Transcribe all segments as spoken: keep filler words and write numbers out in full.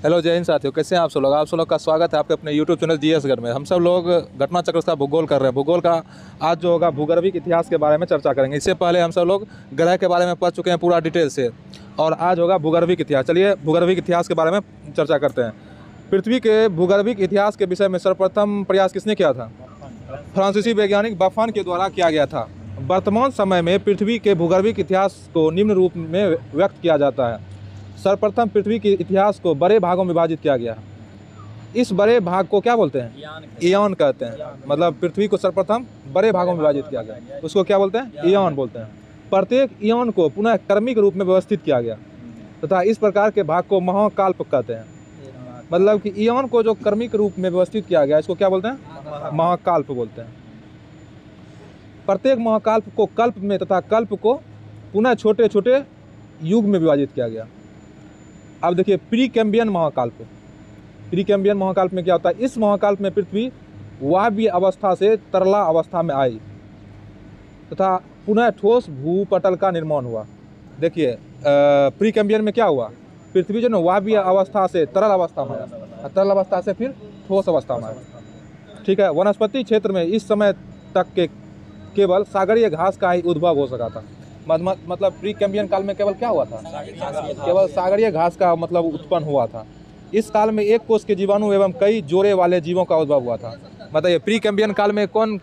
Hello जय हिंद साथियों, कैसे हैं आप सब लोग। आप सब लोग का स्वागत है आपके अपने यूट्यूब चैनल जी एस घर में। हम सब लोग घटना चक्र का भूगोल कर रहे हैं। भूगोल का आज जो होगा भूगर्भिक इतिहास के बारे में चर्चा करेंगे। इससे पहले हम सब लोग ग्रह के बारे में पढ़ चुके हैं पूरा डिटेल से, और आज होगा भूगर्भिक इतिहास। चलिए भूगर्भिक इतिहास के बारे में चर्चा करते हैं। पृथ्वी के भूगर्भिक इतिहास के विषय में सर्वप्रथम प्रयास किसने किया था? फ्रांसीसी वैज्ञानिक बफन के द्वारा किया गया था। वर्तमान समय में पृथ्वी के भूगर्भिक इतिहास को निम्न रूप में व्यक्त किया जाता है। सर्वप्रथम पृथ्वी के इतिहास को बड़े भागों में विभाजित किया गया। इस बड़े भाग को क्या बोलते हैं? इयान कहते हैं। मतलब पृथ्वी को सर्वप्रथम बड़े भागों में विभाजित किया गया, उसको क्या बोलते हैं? इयान बोलते हैं। प्रत्येक इयान को पुनः क्रमिक रूप में व्यवस्थित किया गया तथा इस प्रकार के भाग को महाकाल्प कहते हैं। मतलब कि इयान को जो क्रमिक रूप में व्यवस्थित किया गया इसको क्या बोलते हैं? महाकाल्प बोलते हैं। प्रत्येक महाकाल्प को कल्प में तथा कल्प को पुनः छोटे छोटे युग में विभाजित किया गया। अब देखिए प्री कैम्बियन महाकाल्प। प्री कैम्बियन महाकाल्प में क्या होता है? इस महाकाल्प में पृथ्वी वायवीय अवस्था से तरला अवस्था में आई तथा पुनः ठोस भूपटल का निर्माण हुआ। देखिए प्री कैम्बियन में क्या हुआ? पृथ्वी जो है वायवीय अवस्था से तरल अवस्था में आया, तरल अवस्था से फिर ठोस अवस्था में आया। ठीक है। वनस्पति क्षेत्र में इस समय तक के केवल सागरीय घास का ही उद्भव हो सका था। मतलब प्री कैम्बियन काल में केवल क्या हुआ था? केवल सागरीय घास का मतलब उत्पन्न हुआ था। इस काल में एक कोष के जीवाणु एवं कई जोड़े वाले जीवों का उद्भव हुआ था। बताइए प्री कैम्बियन काल में कौन?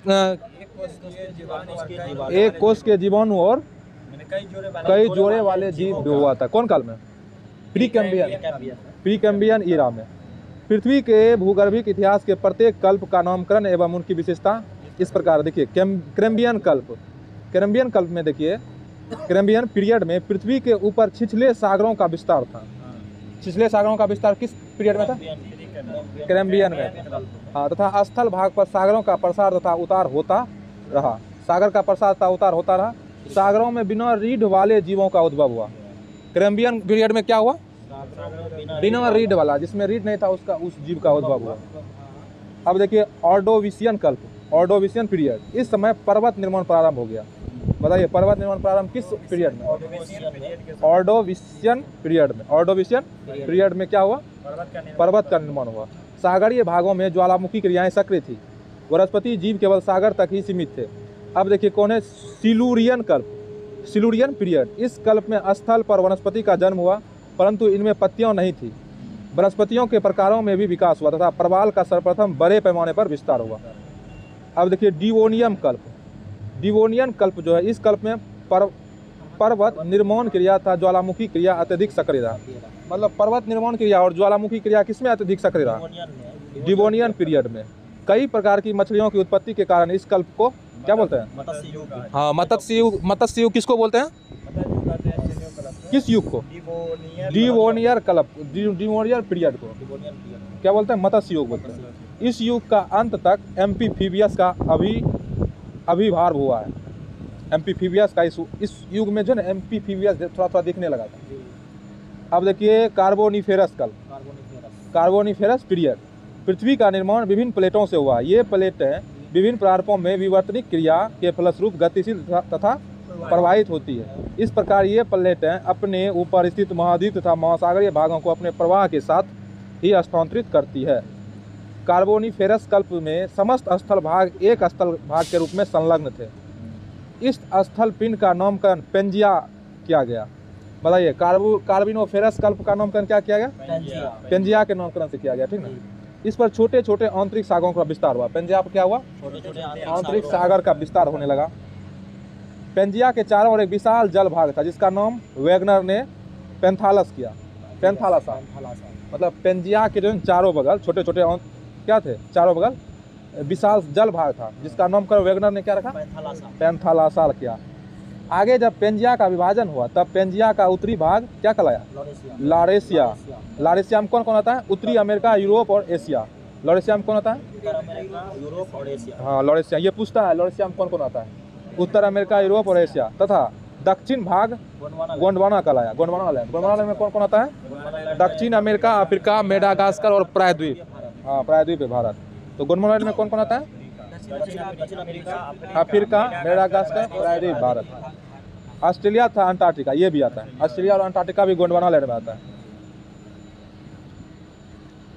एक कोष के जीवाणु और कई जोड़े वाले जीव हुआ था। कौन काल में? Precambrian Precambrian era में। पृथ्वी के भूगर्भिक इतिहास के प्रत्येक कल्प का नामकरण एवं उनकी विशेषता इस प्रकार। देखिए कैम्बियन कल्प। कैम्बियन कल्प में देखिए कैम्बियन पीरियड में पृथ्वी के ऊपर छिछले सागरों का विस्तार था। छिछले सागरों का विस्तार किस पीरियड में था? कैम्बियन में। हाँ, तथा स्थल भाग पर सागरों का प्रसार तथा उतार होता रहा। सागर का प्रसार तथा उतार होता रहा। सागरों में बिना रीढ़ वाले जीवों का उद्भव हुआ। कैम्बियन पीरियड में क्या हुआ? बिना रीढ़ वाला, जिसमें रीढ़ नहीं था उसका उस जीव का उद्भव हुआ। अब देखिए ऑर्डोविशियन कल्प। Ordovician period. इस समय पर्वत निर्माण प्रारंभ हो गया। बताइए पर्वत निर्माण प्रारंभ किस पीरियड में? ऑर्डोविशियन पीरियड में। ऑर्डोविशियन पीरियड में क्या हुआ? पर्वत का निर्माण हुआ। सागरीय भागों में ज्वालामुखी क्रियाएं सक्रिय थी। वनस्पति जीव केवल सागर तक ही सीमित थे। अब देखिए कौन है? सिलुरियन कल्प। Silurian period. इस कल्प में स्थल पर वनस्पति का जन्म हुआ, परंतु इनमें पत्तियां नहीं थी। वनस्पतियों के प्रकारों में भी विकास हुआ तथा प्रवाल का सर्वप्रथम बड़े पैमाने पर विस्तार हुआ। अब देखिए डिवोनियम कल्प। डिवोनियन कल्प जो है, इस कल्प में पर्व पर्वत निर्माण क्रिया था ज्वालामुखी क्रिया अत्यधिक सक्रिय रहा। मतलब पर्वत निर्माण क्रिया और ज्वालामुखी क्रिया किसमें अत्यधिक सक्रिय रहा? डिवोनियन पीरियड में। कई प्रकार की मछलियों की उत्पत्ति के कारण इस कल्प को क्या बोलते हैं? हाँ, मत्स्य युग। मत्स्य युग किसको बोलते हैं? किस युग को? डिवोनियर कल्प। डिवोनियर पीरियड को क्या बोलते हैं? मत्स्य युग बोलते हैं। इस युग का अंत तक एम्फीबियस का अभी अभिभाव हुआ है। एम्फीबियस का इस, इस युग में जो है एम्फीबियस थोड़ा थोड़ा दिखने लगा था। अब देखिए कार्बोनिफेरस कल्प। Carboniferous period. पृथ्वी का निर्माण विभिन्न प्लेटों से हुआ। ये प्लेटें विभिन्न प्रारूपों में विवर्तनिक क्रिया के फलस्वरूप गतिशील तथा प्रवाहित होती है। इस प्रकार ये प्लेटें अपने ऊपर स्थित महाद्वीप तथा महासागरीय भागों को अपने प्रवाह के साथ ही स्थानांतरित करती है। कार्बोनिफेरस कल्प में समस्त स्थल भाग एक स्थल भाग के रूप में संलग्न थे। इस स्थल पिंड का नामकरण पेंजिया किया गया। बताइए कार्बो कार्बोनिफेरस कल्प का नामकरण क्या किया गया? पेंजिया के नामकरण से किया गया। ठीक ना। इस पर छोटे छोटे आंतरिक सागरों का विस्तार हुआ। पेंजिया पर क्या हुआ? आंतरिक सागर का विस्तार होने लगा। पेंजिया के चारों ओर एक विशाल जल भाग था जिसका नाम वैगनर ने पेंथालस किया। पेंथालासा। मतलब पेंजिया के जो चारों बगल छोटे छोटे क्या थे? चारों बगल विशाल जल भाग था जिसका नामकरण वैगनर ने क्या रखा? पेंथालासा किया। आगे जब पेंजिया का विभाजन हुआ तब पेंजिया का उत्तरी भाग क्या कहलाया? लॉरेशिया। लॉरेशिया में कौन कौन आता है? उत्तरी अमेरिका, यूरोप और एशिया। लॉरेशिया में कौन आता है? यूरोप और एशिया। हाँ, लॉरेशिया। ये पूछता है लॉरेशिया में कौन कौन आता है? उत्तर अमेरिका, यूरोप और एशिया। तथा दक्षिण भाग गोंडवाना कहलाया। गोंडवाना लैंड। गोंडवाना लैंड में कौन कौन आता है? दक्षिण अमेरिका, अफ्रीका, मेडागास्कर और प्रायद्वीप। हाँ, प्रायद्वीप है भारत। तो गोंडवाना लैंड में कौन कौन आता है? अफ्रीका, मेडागास्कर, प्रायद्वीप, भारत। ऑस्ट्रेलिया था, अंटार्कटिका ये भी आता है। ऑस्ट्रेलिया और अंटार्कटिका भी गोंडवाना लैंड में आता है।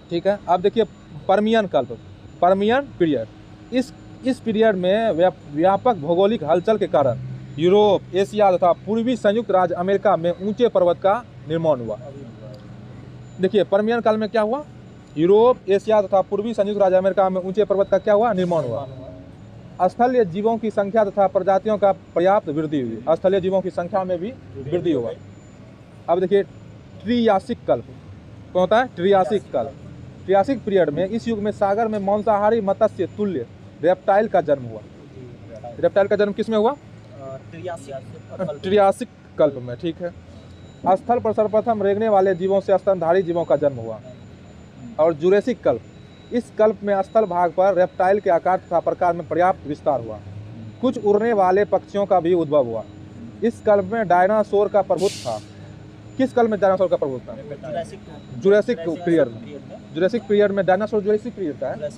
ठीक है। अब देखिए पर्मियन कल्प, पर्मियन पीरियड। इस इस पीरियड में व्या- व्यापक भौगोलिक हलचल के कारण यूरोप, एशिया तथा पूर्वी संयुक्त राज्य अमेरिका में ऊंचे पर्वत का निर्माण हुआ। देखिए पर्मियन काल में क्या हुआ, यूरोप, एशिया तथा पूर्वी संयुक्त राज्य अमेरिका में ऊंचे पर्वत का क्या हुआ, निर्माण हुआ। स्थलीय जीवों की संख्या तथा प्रजातियों का पर्याप्त वृद्धि हुई, स्थलीय जीवों की संख्या में भी वृद्धि हुआ। अब देखिए ट्रियासिक कल्प, कौन होता है, ट्रियासिक कल्प। ट्रियासिक पीरियड में इस युग में सागर में मांसाहारी मत्स्य तुल्य रेप्टाइल का जन्म हुआ। रेप्टाइल का जन्म किस में हुआ, ट्रियासिक कल्प में, ठीक है। स्थल पर सर्वप्रथम रेंगने वाले जीवों से स्तनधारी जीवों का जन्म हुआ। और जुरेसिक कल्प, इस कल्प में स्थल भाग पर रेप्टाइल के आकार तथा प्रकार में पर्याप्त विस्तार हुआ। कुछ उड़ने वाले पक्षियों का भी उद्भव हुआ। इस कल्प में डायनासोर का प्रभुत्व था। किस कल्प में डायनासोर का प्रभुत्व था, जुरेसिक पीरियड में। जुरेसिक पीरियड में डायनासोर जुरेसिक पीरियड का है।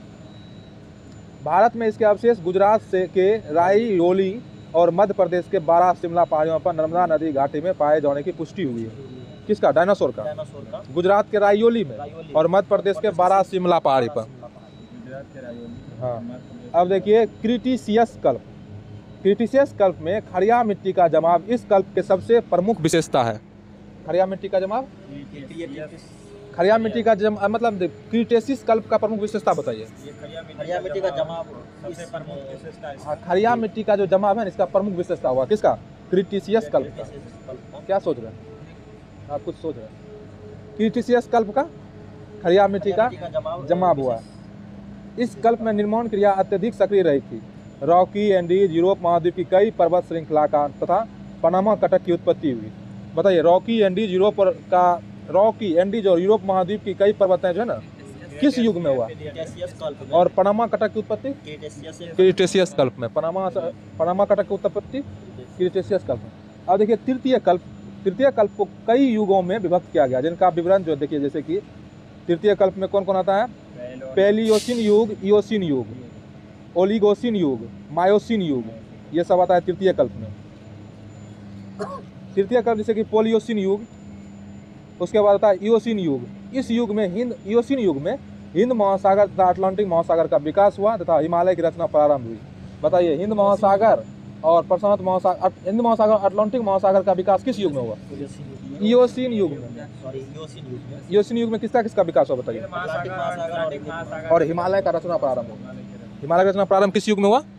भारत में इसके अवशेष गुजरात से के राययोली और मध्य प्रदेश के बारह शिमला पहाड़ियों पर नर्मदा नदी घाटी में पाए जाने की पुष्टि हुई है। किसका, डायनासोर का, गुजरात के राययोली में और मध्य प्रदेश के बारह शिमला पहाड़ी पर। हाँ, अब देखिए क्रिटिशियस कल्प। क्रिटिशियस कल्प में खड़िया मिट्टी का जमाव इस कल्प के सबसे प्रमुख विशेषता है। खड़िया मिट्टी का जमाव, खड़िया मिट्टी का जम मतलब क्रिटेशियस कल्प का प्रमुख विशेषता बताइए। खड़िया मिट्टी का जमाव सबसे प्रमुख विशेषता है। हाँ, खड़िया मिट्टी का जो जमाव है इसका प्रमुख विशेषता हुआ किसका, क्रिटिशियस कल्प का। क्या सोच रहे हैं आप, कुछ सोच रहे हैं, क्रिटिशियस कल्प का खड़िया मिट्टी का जमाव हुआ। इस कल्प में निर्माण क्रिया अत्यधिक सक्रिय रही थी। रॉकी एंडीज, यूरोप महाद्वीप की कई पर्वत श्रृंखला का तथा पनामा कटक की उत्पत्ति हुई। बताइए, रॉकी एंडीज, यूरोप का रॉकी एंडीज और यूरोप महाद्वीप की कई पर्वतें जो है ना किस युग में हुआ, और पनामा कटक की उत्पत्ति क्रिटेशियस कल्प में। पनामा पनामा कटक की उत्पत्ति क्रिटेशियस कल्प में। अब देखिए तृतीय कल्प, तृतीय कल्प को कई युगों में विभक्त किया गया, जिनका विवरण जो देखिए, जैसे कि तृतीय कल्प में कौन कौन आता है, पैलियोसिन युग, इयोसिन युग, ओलिगोसिन युग, मायोसिन युग, ये सब आता है तृतीय कल्प में। तृतीय कल्प जैसे कि पोलियोसिन युग, उसके बाद आता है इयोसिन युग। इस युग में हिंद इयोसिन युग में हिंद महासागर तथा अटलांटिक महासागर का विकास हुआ तथा हिमालय की रचना प्रारंभ हुई। बताइए, हिंद महासागर और प्रशांत महासागर, हिंद महासागर और अटलांटिक महासागर का विकास किस युग में हुआ, इयोसिन युग में। इयोसिन युग में किसका किसका विकास हुआ बताइए, और हिमालय का रचना प्रारंभ हुआ। हिमालय का रचना प्रारंभ किस युग में हुआ,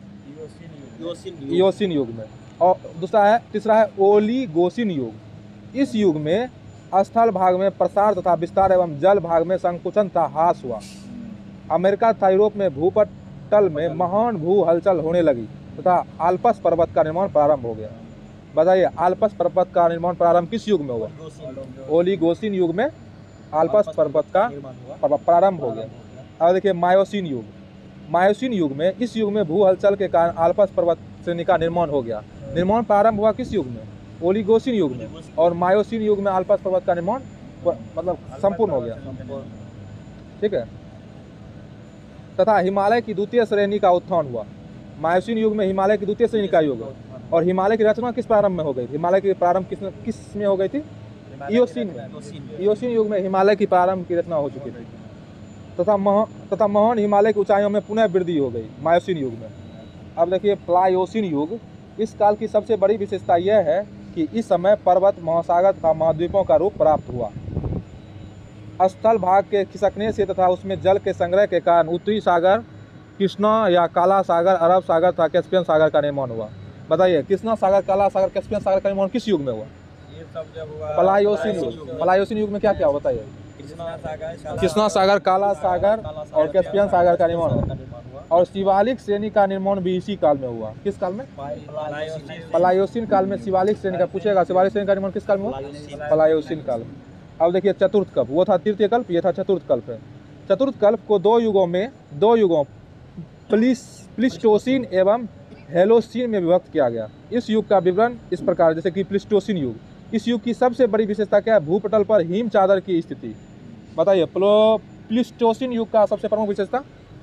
इयोसिन युग में। और दूसरा है, तीसरा है ओलिगोसिन युग। इस युग में स्थल भाग में प्रसार तथा विस्तार एवं जल भाग में संकुचन तथा ह्रास हुआ। अमेरिका तथा यूरोप में भूपटल में महान भू हलचल होने लगी तथा आल्पस पर्वत का निर्माण प्रारंभ हो गया। बताइए, आल्पस पर्वत का निर्माण प्रारंभ किस युग में हुआ, ओलिगोसिन युग में आल्पस पर्वत का प्रारंभ हो गया। अब देखिए मायोसिन युग। मायोसिन युग में, इस युग में भू हलचल के कारण आल्पस पर्वत श्रेणी का निर्माण हो गया। निर्माण प्रारंभ हुआ किस युग में, ओलिगोसिन युग में, और मायोसिन युग में आल्पस पर्वत का निर्माण मतलब संपूर्ण हो गया, ठीक है। तथा हिमालय की द्वितीय श्रेणी का उत्थान हुआ। मायोसिन युग में हिमालय की द्वितीय श्रेणी का युग, और हिमालय की रचना किस प्रारंभ में हो गई, हिमालय की प्रारंभ किस किस में हो गई थी, इयोसिन में। इयोसिन युग में हिमालय की प्रारंभ की रचना हो चुकी थी तथा महा तथा महान हिमालय की ऊंचाइयों में पुनः वृद्धि हो गई मायोसिन युग में। अब देखिए प्लायोसिन युग। इस काल की सबसे बड़ी विशेषता यह है कि इस समय पर्वत, महासागर तथा महाद्वीपों का रूप प्राप्त हुआ। स्थल भाग के खिसकने से तथा उसमें जल के संग्रह के कारण उत्तरी सागर, कृष्णा या काला सागर, अरब सागर तथा कैस्पियन सागर का निर्माण हुआ। बताइए, कृष्णा सागर, काला सागर, कैस्पियन सागर का निर्माण किस युग में हुआ, ये सब जब हुआ प्लायोसिन युग। प्लायोसिन युग में क्या क्या हुआ बताइए, कृष्णा सागर, काला सागर और कैस्पियन सागर का निर्माण हुआ। और शिवालिक श्रेणी का निर्माण भी इसी काल में हुआ। किस काल में, प्लायोसिन काल में शिवालिक श्रेणी का पूछेगा। शिवालिक श्रेणी का निर्माण किस काल में हुआ, प्लायोसिन काल में। अब देखिए चतुर्थ कल्प, वो था तृतीय कल्प, ये था चतुर्थ कल्प है। चतुर्थ कल्प को दो युगों में दो युगों प्लिस प्लिस्टोसिन एवं हेलोसिन में विभक्त किया गया। इस युग का विवरण इस प्रकार, जैसे कि प्लिस्टोसिन युग। इस युग की सबसे बड़ी विशेषता क्या है, भूपटल पर हिम चादर की स्थिति। बताइए, प्लिस्टोसिन युग का सबसे प्रमुख विशेषता,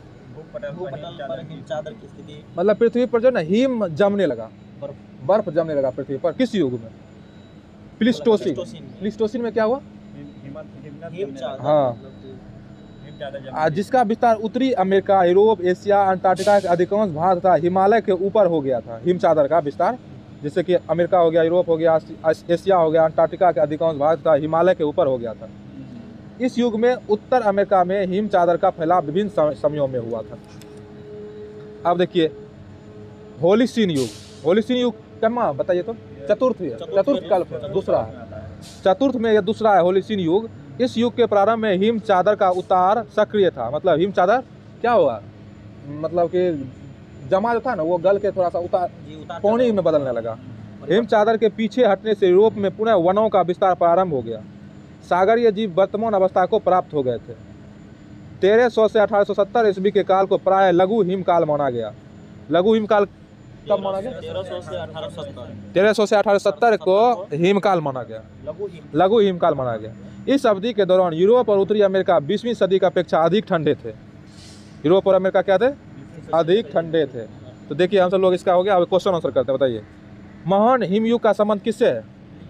भूपटल पर हिम चादर की स्थिति, मतलब पृथ्वी पर जो ना हिम जमने लगा, बर्फ जमने लगा पृथ्वी पर। किस युग में, प्लिस्टोसिन। प्लिस्टोसिन में क्या हुआ, हिम चादर। हाँ, ज्यादा जमा आ, जिसका विस्तार उत्तरी अमेरिका, यूरोप, एशिया, अंटार्कटिका के अधिकांश भाग तथा हिमालय के ऊपर हो गया था। हिम चादर का विस्तार जैसे कि अमेरिका हो गया, यूरोप हो गया, एशिया हो गया, अंटार्कटिका के अधिकांश भाग तथा हिमालय के ऊपर हो गया था। इस युग में उत्तर अमेरिका में हिम चादर का फैलाव विभिन्न समयों में हुआ था। अब देखिए होलिस्टीन युग। होलिस्टीन युग क्या बताइए तो? चतुर्थ चतुर्थ कल्प दूसरा है, चतुर्थ में यह दूसरा है होलिस्टीन युग। इस युग के प्रारंभ में हिम चादर का उतार सक्रिय था। मतलब हिम चादर क्या हुआ, मतलब कि जमा जो था ना वो गल के थोड़ा सा उतार पौनी में बदलने लगा। हिम चादर के पीछे हटने से यूरोप में पुनः वनों का विस्तार प्रारंभ हो गया। सागरीय जीव वर्तमान अवस्था को प्राप्त हो गए थे। तेरह सौ से अठारह सौ सत्तर ईस्वी के काल को प्राय लघु हिमकाल माना गया। लघु हिमकाल कब माना गया? तेरह सौ से अठारह सौ सत्तर तेरह सौ से अठारह सौ सत्तर को हिमकाल माना गया, लघु हिमकाल माना गया। इस अवधि के दौरान यूरोप और उत्तरी अमेरिका बीसवीं सदी की अपेक्षा अधिक ठंडे थे। यूरोप और अमेरिका क्या थे? अधिक ठंडे थे। तो देखिए हम सब लोग इसका हो गया। अब क्वेश्चन आंसर करते हैं, बताइए महान हिमयुग का संबंध किससे है?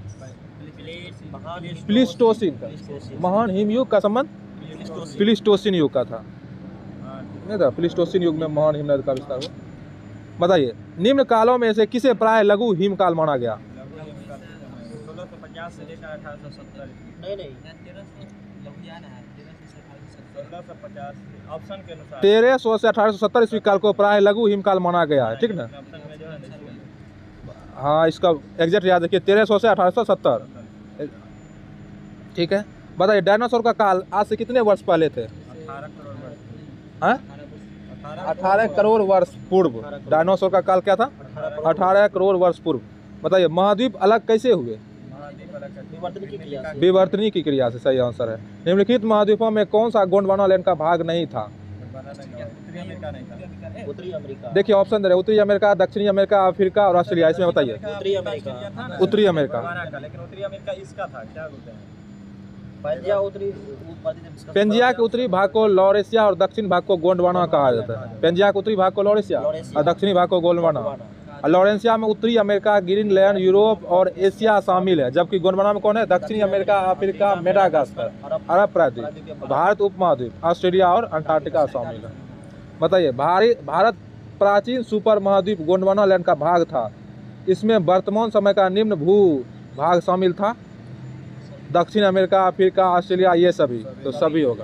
प्लीस्टोसिन का। महान हिमयुग का संबंध प्लीस्टोसिन युग का था, नहीं था? प्लीस्टोसिन युग में महान हिमनद का विस्तार हुआ। बताइए निम्न कालों में से किसे प्राय लघु हिमकाल माना गया? सोलह सौ पचास से लेकर अठारह सौ सत्तर। नहीं नहीं सोलह सौ पचास ऑप्शन के अनुसार तेरह सौ से अठारह सौ सत्तर ईस्वी काल को प्राय लघु हिमकाल माना गया है, ठीक ना? ऑप्शन में जो है हाँ इसका एग्जैक्ट याद रखिए, तेरह सौ से अठारह सौ सत्तर, ठीक है। बताइए डायनासोर का काल आज से कितने वर्ष पहले थे? अठारह करोड़ वर्ष। हाँ अठारह करोड़ वर्ष पूर्व डायनासोर का काल क्या था? अठारह करोड़ वर्ष पूर्व। बताइए महाद्वीप अलग कैसे हुए? विवर्तनी की क्रिया से, सही आंसर है। निम्नलिखित महाद्वीपों में कौन सा गोंडवाना लैंड का भाग नहीं था? उत्तरी अमेरिका। देखिए ऑप्शन दे रहे, उत्तरी अमेरिका, दक्षिणी अमेरिका, अफ्रीका और ऑस्ट्रेलिया। इसमें बताइए। उत्तरी अमेरिका। उत्तरी अमेरिका। लेकिन उत्तरी अमेरिका इसका था, क्या बोलते हैं? पेंजिया उत्तरी पेंजिया के उत्तरी भाग को लॉरेशिया और दक्षिण भाग को गोंडवाना कहा जाता है। पेंजिया के उत्तरी भाग को लॉरेशिया और दक्षिणी भाग को गोंडवाना। और लॉरेशिया में उत्तरी अमेरिका, ग्रीनलैंड, यूरोप और एशिया शामिल है, जबकि गोंडवाना में कौन है? दक्षिणी अमेरिका, अफ्रीका, मेडागास्कर, अरब प्रायद्वीप, भारत उपमहाद्वीप, ऑस्ट्रेलिया और अंटार्कटिका शामिल है। बताइए भारत प्राचीन सुपर महाद्वीप गोंडवाना लैंड का भाग था। इसमें वर्तमान समय का निम्न भू भाग शामिल था। दक्षिण अमेरिका, अफ्रीका, ऑस्ट्रेलिया, ये सभी, तो सभी होगा।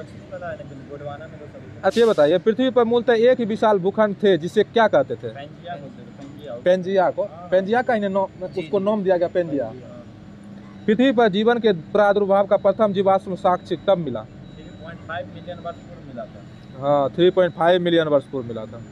अच्छा ये बताइए पृथ्वी पर मूलतः एक ही विशाल भूखंड थे जिसे क्या कहते थे? पेंजिया को। पेंजिया का इन्हें उसको नाम दिया गया, पेंजिया। पृथ्वी पर जीवन के प्रादुर्भाव का प्रथम जीवाश्म साक्ष्य कब मिला? तीन पॉइंट पाँच मिलियन वर्ष पूर्व मिला था। हाँ तीन पॉइंट पाँच मिलियन वर्ष पूर्व मिला था।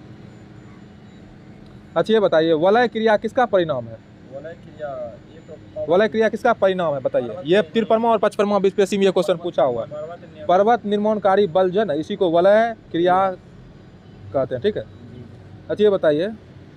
अच्छा ये बताइए वलय क्रिया किसका परिणाम है? वलय क्रिया ये तो वलय क्रिया किसका परिणाम है बताइए? ये तिरपनवा और पचपनवा बीपीएससी में ये क्वेश्चन पूछा हुआ है। पर्वत निर्माणकारी बल जो है ना इसी को वलय क्रिया कहते हैं, ठीक है। अच्छा ये बताइए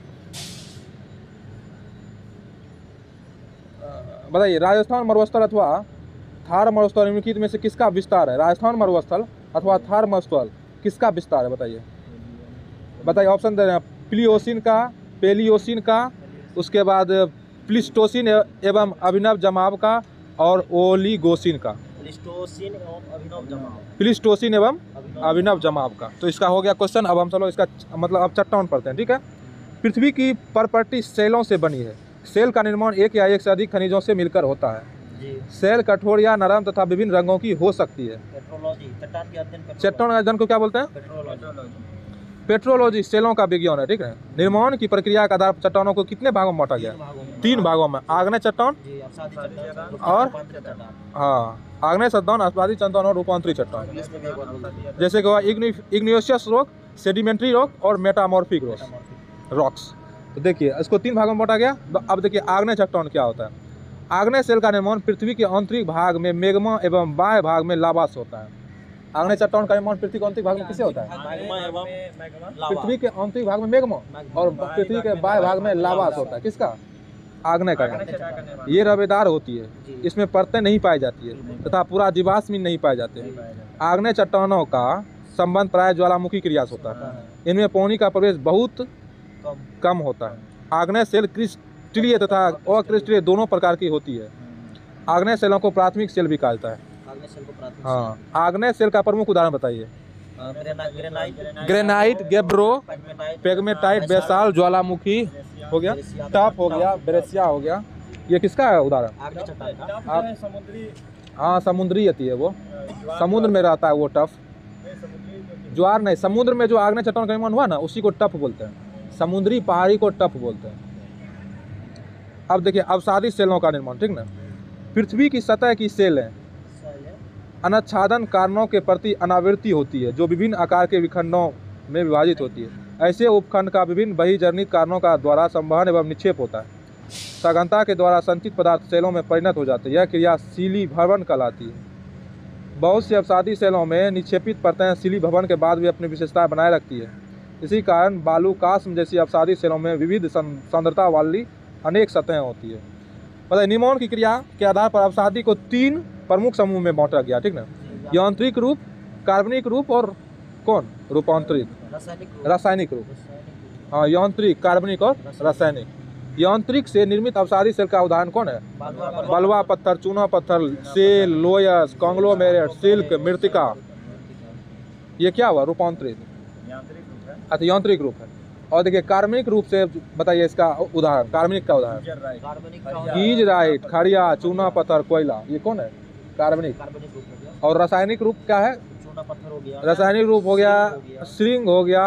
बताइए राजस्थान मरुस्थल अथवा थार मरुस्थल निम्नलिखित में से किसका विस्तार है? राजस्थान मरुस्थल अथवा थार मरुस्थल किसका विस्तार है बताइए? बताइए ऑप्शन दे रहे हैं, प्लियोसिन का, पेलियोसिन का, उसके बाद प्लिस्टोसिन एवं अभिनव जमाव का और ओलिगोसिन का। प्लिस्टोसिन एवं अभिनव जमाव। प्लिस्टोसिन एवं अभिनव जमाव का। तो इसका हो गया क्वेश्चन। अब हम चलो इसका मतलब अब चट्टान पढ़ते हैं, ठीक है। पृथ्वी की प्रॉपर्टी सेलों से बनी है। सेल का निर्माण एक या एक से अधिक खनिजों से मिलकर होता है। जी। सेल कठोर या नरम तथा विभिन्न रंगों की हो सकती है। पेट्रोलॉजी चट्टान के अध्ययन। चट्टान अध्ययन को क्या बोलते हैं? पेट्रोलॉजी। पेट्रोलॉजी सेलों का विज्ञान है, ठीक है। निर्माण की प्रक्रिया के आधार पर चट्टानों को कितने भागों में बांटा गया? तीन भागों में। आग्नेय चट्टान और हाँ आग्नेय चट्टान, अस्पादी चट्टान और रूपांतरी चट्टान। जैसे कि हुआ इग्नियोशियस रॉक, सेडिमेंट्री रॉक और मेटामॉर्फिक रॉक्स। तो देखिए इसको तीन भागों में बांटा गया। अब देखिए आग्नेय चट्टान क्या होता है। आग्नेय सेल का निर्माण पृथ्वी के आंतरिक भाग में मैग्मा एवं बाह्य भाग में लावा से होता है। आग्नेय चट्टान का निर्माण पृथ्वी के आंतरिक भाग में किससे होता है? पृथ्वी के आंतरिक भाग में मैग्मा और पृथ्वी के बाह्य भाग में लावा से होता है। किसका? आग्नेय का। ये रवेदार होती है, इसमें परतें नहीं पाई जाती है तथा पूरा जीवाश्म नहीं पाए जाते हैं। आग्नेय चट्टानों का संबंध प्राय ज्वालामुखी क्रिया से होता है। इनमें पानी का प्रवेश बहुत कम होता है। आग्नेय सेल क्रिस्टलीय तथा अक्रिस्टलीय दोनों प्रकार की होती है। आग्नेय सेलों को प्राथमिक सेल भी कहा जाता है। आग्नेय सेल को प्राथमिक हाँ, आग्नेय सेल का प्रमुख उदाहरण बताइए। सेल। Granite granite, gabbro, pegmatite, basalt, ज्वालामुखी हो गया, टफ हो गया, ब्रेसिया हो गया। ये किसका है उदाहरण? आग्नेय चट्टान का। आप समुद्री हाँ, समुद्री होती है वो, समुद्र में रहता है वो टफ। ज्वार नहीं, समुद्र में जो आग्नेय चट्टान का निर्माण हुआ ना उसी को टफ बोलते हैं, समुद्री पहाड़ी को टफ बोलते हैं। अब देखिए अवसादी सेलों का निर्माण, ठीक ना। पृथ्वी की सतह की सेलें अनाच्छादन कारणों के प्रति अनावृत्ति होती है, जो विभिन्न आकार के विखंडों में विभाजित होती है। ऐसे उपखंड का विभिन्न बहिर्जनित कारणों का द्वारा संवहन एवं निक्षेप होता है। सघनता के द्वारा संचित पदार्थ सेलों में परिणत हो जाते हैं। यह क्रिया सीलीभवन कहलाती है। बहुत सी अवसादी सेलों में निक्षेपित परतें सीलीभवन के बाद भी अपनी विशेषताएं बनाए रखती है। इसी कारण बालूकास्म जैसी अवसादी सेलों में विविध सांद्रता वाली अनेक सतहें होती है। मतलब निर्माण की क्रिया के आधार पर अवसादी को तीन प्रमुख समूह में बांटा गया, ठीक ना। यांत्रिक रूप, कार्बनिक रूप और कौन रूपांतरित रासायनिक रूप। हाँ, यांत्रिक, कार्बनिक और रासायनिक। यांत्रिक से निर्मित अवसादी सेल का उदाहरण कौन है? बलुआ पत्थर, चूना पत्थर, सेल, लोयस, कांग्लोमेरेट, सिल्क, मृत्तिका। ये क्या हुआ? रूपांतरित, अच्छा यांत्रिक रूप है। और देखिए कार्बनिक रूप से बताइए इसका उदाहरण, कार्बनिक का उदाहरण गीजराइट, खड़िया, चूना पत्थर, कोयला। ये कौन है? कार्बनिक। और रासायनिक रूप क्या है? चूना पत्थर हो गया, रासायनिक रूप हो गया श्रिंग हो गया,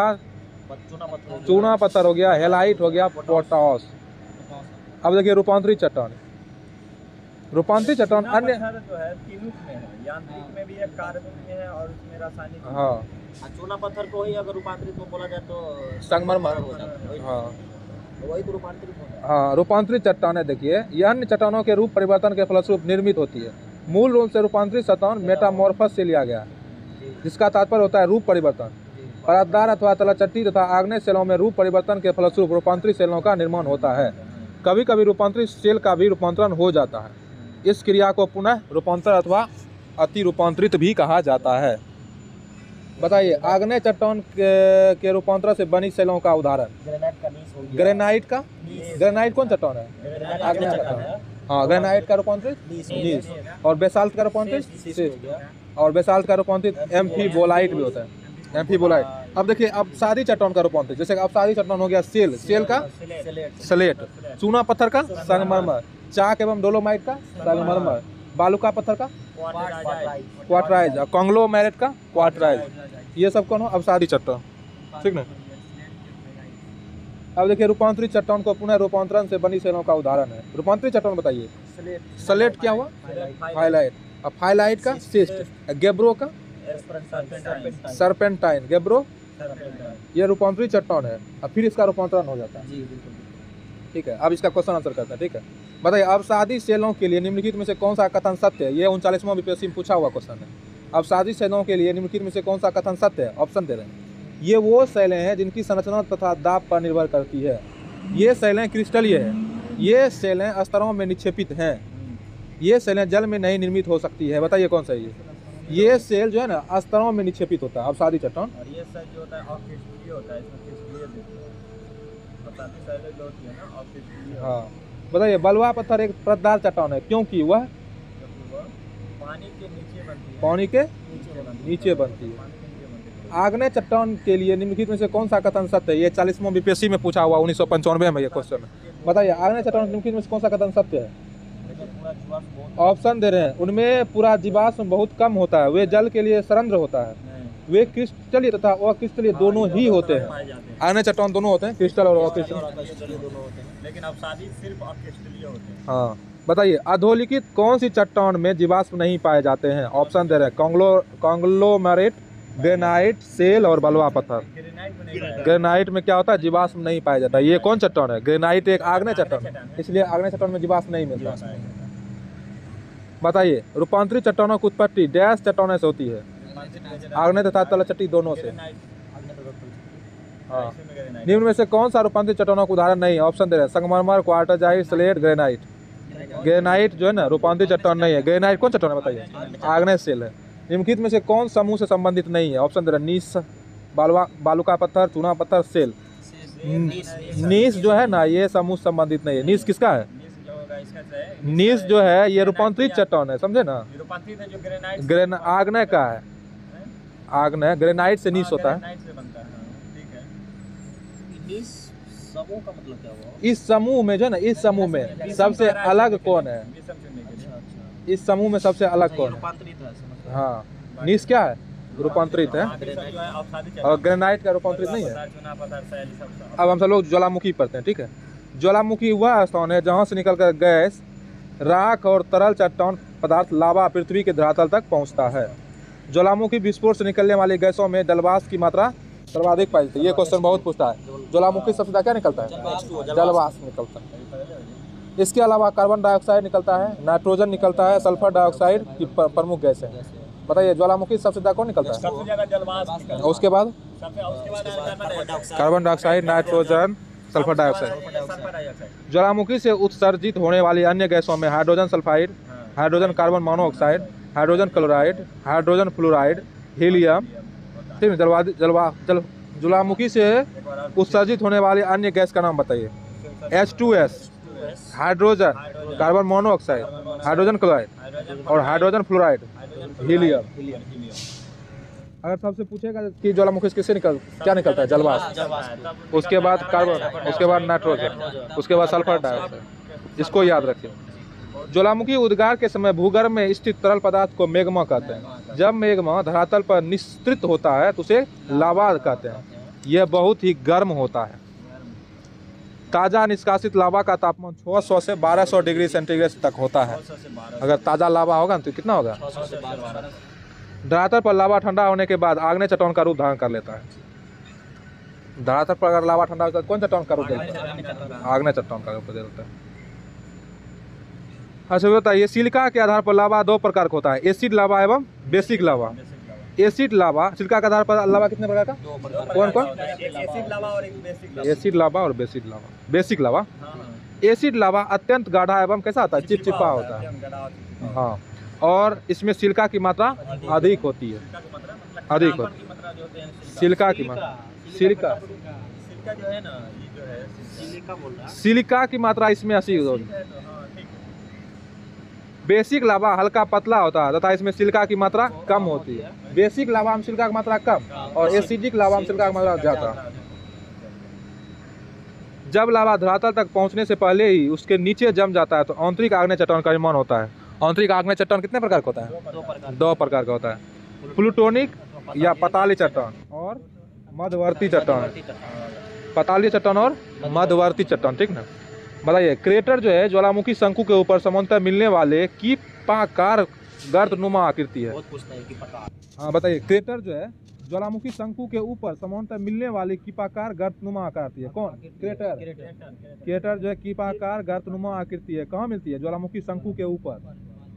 चूना पत्थर हो गया, हेलाइट हो गया, पोटास। अब देखिए रूपांतरित चट्टान। रूपांतरित चट्टान अन्य जो है तीनों में है, यांत्रिक में भी है, कार्बनिक में है और उसमें रासायनिक। हाँ, चूना पत्थर को ही अगर रूपांतरित में बोला जाए तो संगमरमर। हाँ, वही तो रूपांतरित होता है। हाँ, रूपांतरित चट्टानें देखिए यह अन्य चट्टानों के रूप परिवर्तन के फलस्वरूप निर्मित होती है। मूल रूप से रूपांतरित चट्टान मेटामॉर्फस से लिया गया है, जिसका तात्पर्य होता है रूप परिवर्तन। परतदार अथवा तलचट्टी तथा आग्नेय सेलों में रूप परिवर्तन के फलस्वरूप रूपांतरित सेलों का निर्माण होता है। कभी कभी रूपांतरित सेल का भी रूपांतरण हो जाता है। इस क्रिया को पुनः रूपांतर अथवा अति रूपांतरित भी कहा जाता है। बताइए आग्नेय चट्टान के, के रूपांतरण से बनी सेलों का उदाहरण। ग्रेनाइट का नीस हो गया। ग्रेनाइट का ग्रेनाइट कौन चट्टान है? आग्नेय चट्टान। हाँ, ग्रेनाइट का रूपांतरित नीस, और बेसाल्ट का रूपांतरित सिस्ट, और बेसाल्ट का रूपांतरित एम्फीबोलाइट भी होता है, एम्फीबोलाइट। अब देखिए अब सारी चट्टान का रूपांतरित, जैसे अब सारी चट्टान हो गया सेल, सेल का स्लेट, चूना पत्थर का संगमरमर, चाक एवं डोलोमाइट का संगमरमर, बालूका पत्थर का क्वार्टराइज, कांग्लोमेरेट का क्वार्टराइज। ये सब कौन हो? अवसादी चट्टान, ठीक ना। अब देखिए रूपांतरित चट्टान को पुनः रूपांतरण से बनी सेलों का उदाहरण है। रूपांतरित चट्टान बताइए। स्लेट क्या हुआ? हाइलाइट। अब हाइलाइट का सिस्ट, गेब्रो का सरपेंटाइन, गेब्रो ये रूपांतरित चट्टान है। अब फिर इसका रूपांतरण हो जाता है, ठीक है। अब इसका क्वेश्चन आंसर करते हैं, ठीक है। बताइए अवसादी सेलों के लिए निम्नलिखित में से कौन सा कथन सत्य है? ये उनचालीसवां बीपीएससी में पूछा हुआ क्वेश्चन है। अवसादी सेलों के लिए निम्नलिखित में से कौन सा कथन सत्य है? ऑप्शन दे रहे हैं। ये वो सेलें हैं जिनकी संरचना तथा दाब पर निर्भर करती है। ये सेलें क्रिस्टलीय है। ये सेलें स्तरों में निक्षेपित हैं। ये सेलें जल में नहीं निर्मित हो सकती है। बताइए कौन सा है? ये सेल जो है ना स्तरों में निक्षेपित होता है अवसादी चट्टान। और ये सेल जो होता है ऑक्सीजन होता है, इसमें क्रिस्टलीय देते हैं। अवसादी सेल जो होती है ना ऑक्सीजन। हाँ, बताइए बलुआ पत्थर एक परतदार चट्टान है क्योंकि वह पानी के नीचे बनती है। पानी के नीचे बनती है। आग्नेय चट्टान के लिए निम्नलिखित में से कौन सा कथन सत्य है? ये चालीसवां बीपीएससी में पूछा हुआ उन्नीस सौ पंचानवे में ये क्वेश्चन है। बताइए आग्नेय चट्टान निम्नलिखित में से कौन सा कथन सत्य है? ऑप्शन दे रहे हैं। उनमें पूरा जीवाश्म बहुत कम होता है, वे जल के लिए सरंध्र होता है, वे क्रिस्टलीय तथा अक्रिस्टलीय दोनों ही होते हैं। आग्नेय चट्टान दोनों होते हैं, क्रिस्टल और अक्रिस्टलीय दोनों होते हैं, लेकिन अवसादी सिर्फ अक्रिस्टलीय होते हैं। हाँ, बताइए अधोलिखित कौन सी चट्टान में जीवाश्म नहीं पाए जाते हैं? ऑप्शन दे रहे हैं। कांग्लो कांग्लोमेरेट, ग्रेनाइट, सेल और बलुआ पत्थर। ग्रेनाइट में क्या होता है? जीवाश्म नहीं पाया जाता। ये कौन चट्टान है? ग्रेनाइट एक आग्नेय चट्टान है, इसलिए आग्नेय चट्टान में जीवाश्म नहीं मिलता। बताइए रूपांतरित चट्टानों की उत्पत्ति डैश चट्टानों से होती है? आग्नेय तथा तलचट्टी दोनों से। हाँ, निम्न में से कौन सा रूपांतरित चट्टानों का उदाहरण नहीं है? ऑप्शन दे रहे हैं। संगमरमर, क्वार्टजाइट, स्लेट, ग्रेनाइट। ग्रेनाइट जो है ना रूपांतरित चट्टान नहीं है। ग्रेनाइट कौन चट्टान है बताइए? आग्नेय सेल है। निम्नलिखित में से कौन समूह से संबंधित नहीं है? ऑप्शन दे रहे हैं। नीस, बालुआ बालूका पत्थर, चूना पत्थर, सेल। नीस जो है ना ये समूह संबंधित नहीं है। नीस किसका है? इसका जो है नीस जो है ये रूपांतरित चट्टान है, समझे ना। ये रूपांतरित है जो ग्रेनाइट ग्रेन आग्नेय का है, आग्नेय ग्रेनाइट से नीस होता है। ग्रेनाइट से बनता है, हाँ, ठीक है। इस समूह का मतलब क्या हुआ? इस समूह में जो है ना, इस समूह में सबसे अलग कौन है? ये सब चुनने के लिए। अच्छा अच्छा, इस समूह में सबसे अलग कौन है? रूपांतरित है ऐसा मतलब। हाँ, नीस क्या है? रूपांतरित है, बाकी सब जो है औषधि और ग्रेनाइट का रूपांतरित नहीं है। पदार्थ, चूना पदार्थ, सैल, ये सब अब हम सब लोग ज्वालामुखी पढ़ते हैं, ठीक है। ज्वालामुखी वह स्थान है जहाँ से निकलकर गैस, राख और तरल चट्टान पदार्थ लावा पृथ्वी के धरातल तक पहुँचता है। ज्वालामुखी विस्फोट से निकलने वाली गैसों में जलवाष्प की मात्रा सर्वाधिक पाई जाती है। ये क्वेश्चन बहुत पूछता है। ज्वालामुखी सबसे ज़्यादा क्या निकलता है? जलवाष्प निकलता है। इसके अलावा कार्बन डाइऑक्साइड निकलता है, नाइट्रोजन निकलता है, सल्फर डाइऑक्साइड की प- प्रमुख गैस है। बताइए ज्वालामुखी सबसे ज़्यादा कौन निकलता है? सबसे ज्यादा जलवाष्प निकलता है। और उसके बाद सबसे उसके बाद carbon dioxide, carbon dioxide, nitrogen, sulphur dioxide. Sulphur dioxide, ज्वालामुखी से उत्सर्जित होने वाली अन्य गैसों में हाइड्रोजन सल्फाइड, हाँ, hydrogen carbon monoxide, hydrogen chloride, hydrogen fluoride, helium. ठीक है, जलवा जलवा जल ज्वालामुखी से एक बार और उत्सर्जित होने वाली अन्य गैस का नाम बताइए। H two S, hydrogen carbon monoxide, hydrogen chloride hydrogen, और hydrogen fluoride, hydrogen, helium. Helium. अगर सबसे पूछेगा कि ज्वालामुखी से किससे निकल क्या निकलता है? जलवाष्प। तब उसके बाद कार्बन, उसके बाद नाइट्रोजन, उसके बाद सल्फर डाइऑक्साइड। इसको याद रखिए। ज्वालामुखी उद्गार के समय भूगर्भ में स्थित तरल पदार्थ को मैग्मा कहते हैं। जब मैग्मा धरातल पर निस्तृत होता है तो उसे लावा कहते हैं। यह बहुत ही गर्म होता है। ताज़ा निष्कासित लावा का तापमान छह सौ से बारह सौ डिग्री सेंटीग्रेड तक होता है। छह सौ से बारह अगर ताज़ा लावा होगा तो कितना होगा? छह सौ से बारह। धरातल पर लावा ठंडा होने के बाद आग्नेय चट्टान का रूप धारण कर लेता है। धरातल पर अगर लावा ठंडा होता है तो कौन चट्टान का रूप ले लेता है? आग्नेय चट्टान का रूप ले लेता है। अच्छा बताइए, सिलिका के आधार पर लावा दो प्रकार का होता है, एसिड लावा एवं basic lava. Acid lava, silica के आधार पर लावा कितने प्रकार का? दो प्रकार कौन कौन? एक एसिड लावा और एक बेसिक लावा। एसिड लावा और बेसिक लावा। बेसिक लावा, हाँ, हाँ। एसिड लावा अत्यंत गाढ़ा एवं कैसा होता है? चिपचिपा होता है। हाँ, और इसमें सिलिका की मात्रा अधिक होती है। अधिक होती है सिलिका की मात्रा। सिलिका सिलिका जो है ना, ये जो है सिलिका बोल रहा है। सिलिका की मात्रा इसमें अस्सी होती है। है तो हाँ, ठीक है। बेसिक लावा हल्का पतला होता है तथा इसमें सिलिका की मात्रा कम होती है। बेसिक लावा में सिलिका की मात्रा कम और एसिडिक लावा में सिलिका की मात्रा ज़्यादा। जब लावा धरातल तक पहुंचने से पहले ही उसके नीचे जम जाता है तो आंतरिक आग्नेय चट्टान का निर्माण होता है। आंतरिक आग्नेय चट्टान कितने प्रकार का होता है? दो प्रकार। दो प्रकार का होता है, प्लूटोनिक या पताली चट्टान और मध्यवर्ती चट्टान। पताली चट्टान और मध्यवर्ती चट्टान, ठीक ना। बताइए, क्रेटर जो है ज्वालामुखी शंकु के ऊपर समांतर मिलने वाले कीपाकार गर्तनुमा आकृति है। बहुत पूछता है कि पता। हाँ बताइए, क्रेटर जो है ज्वालामुखी शंकु के ऊपर समांतर मिलने वाली कीपाकार गर्तनुमा आकृति है। कौन? क्रेटर। क्रेटर जो है कीपाकार गर्तनुमा आकृति है। कहाँ मिलती है? ज्वालामुखी शंकु के ऊपर।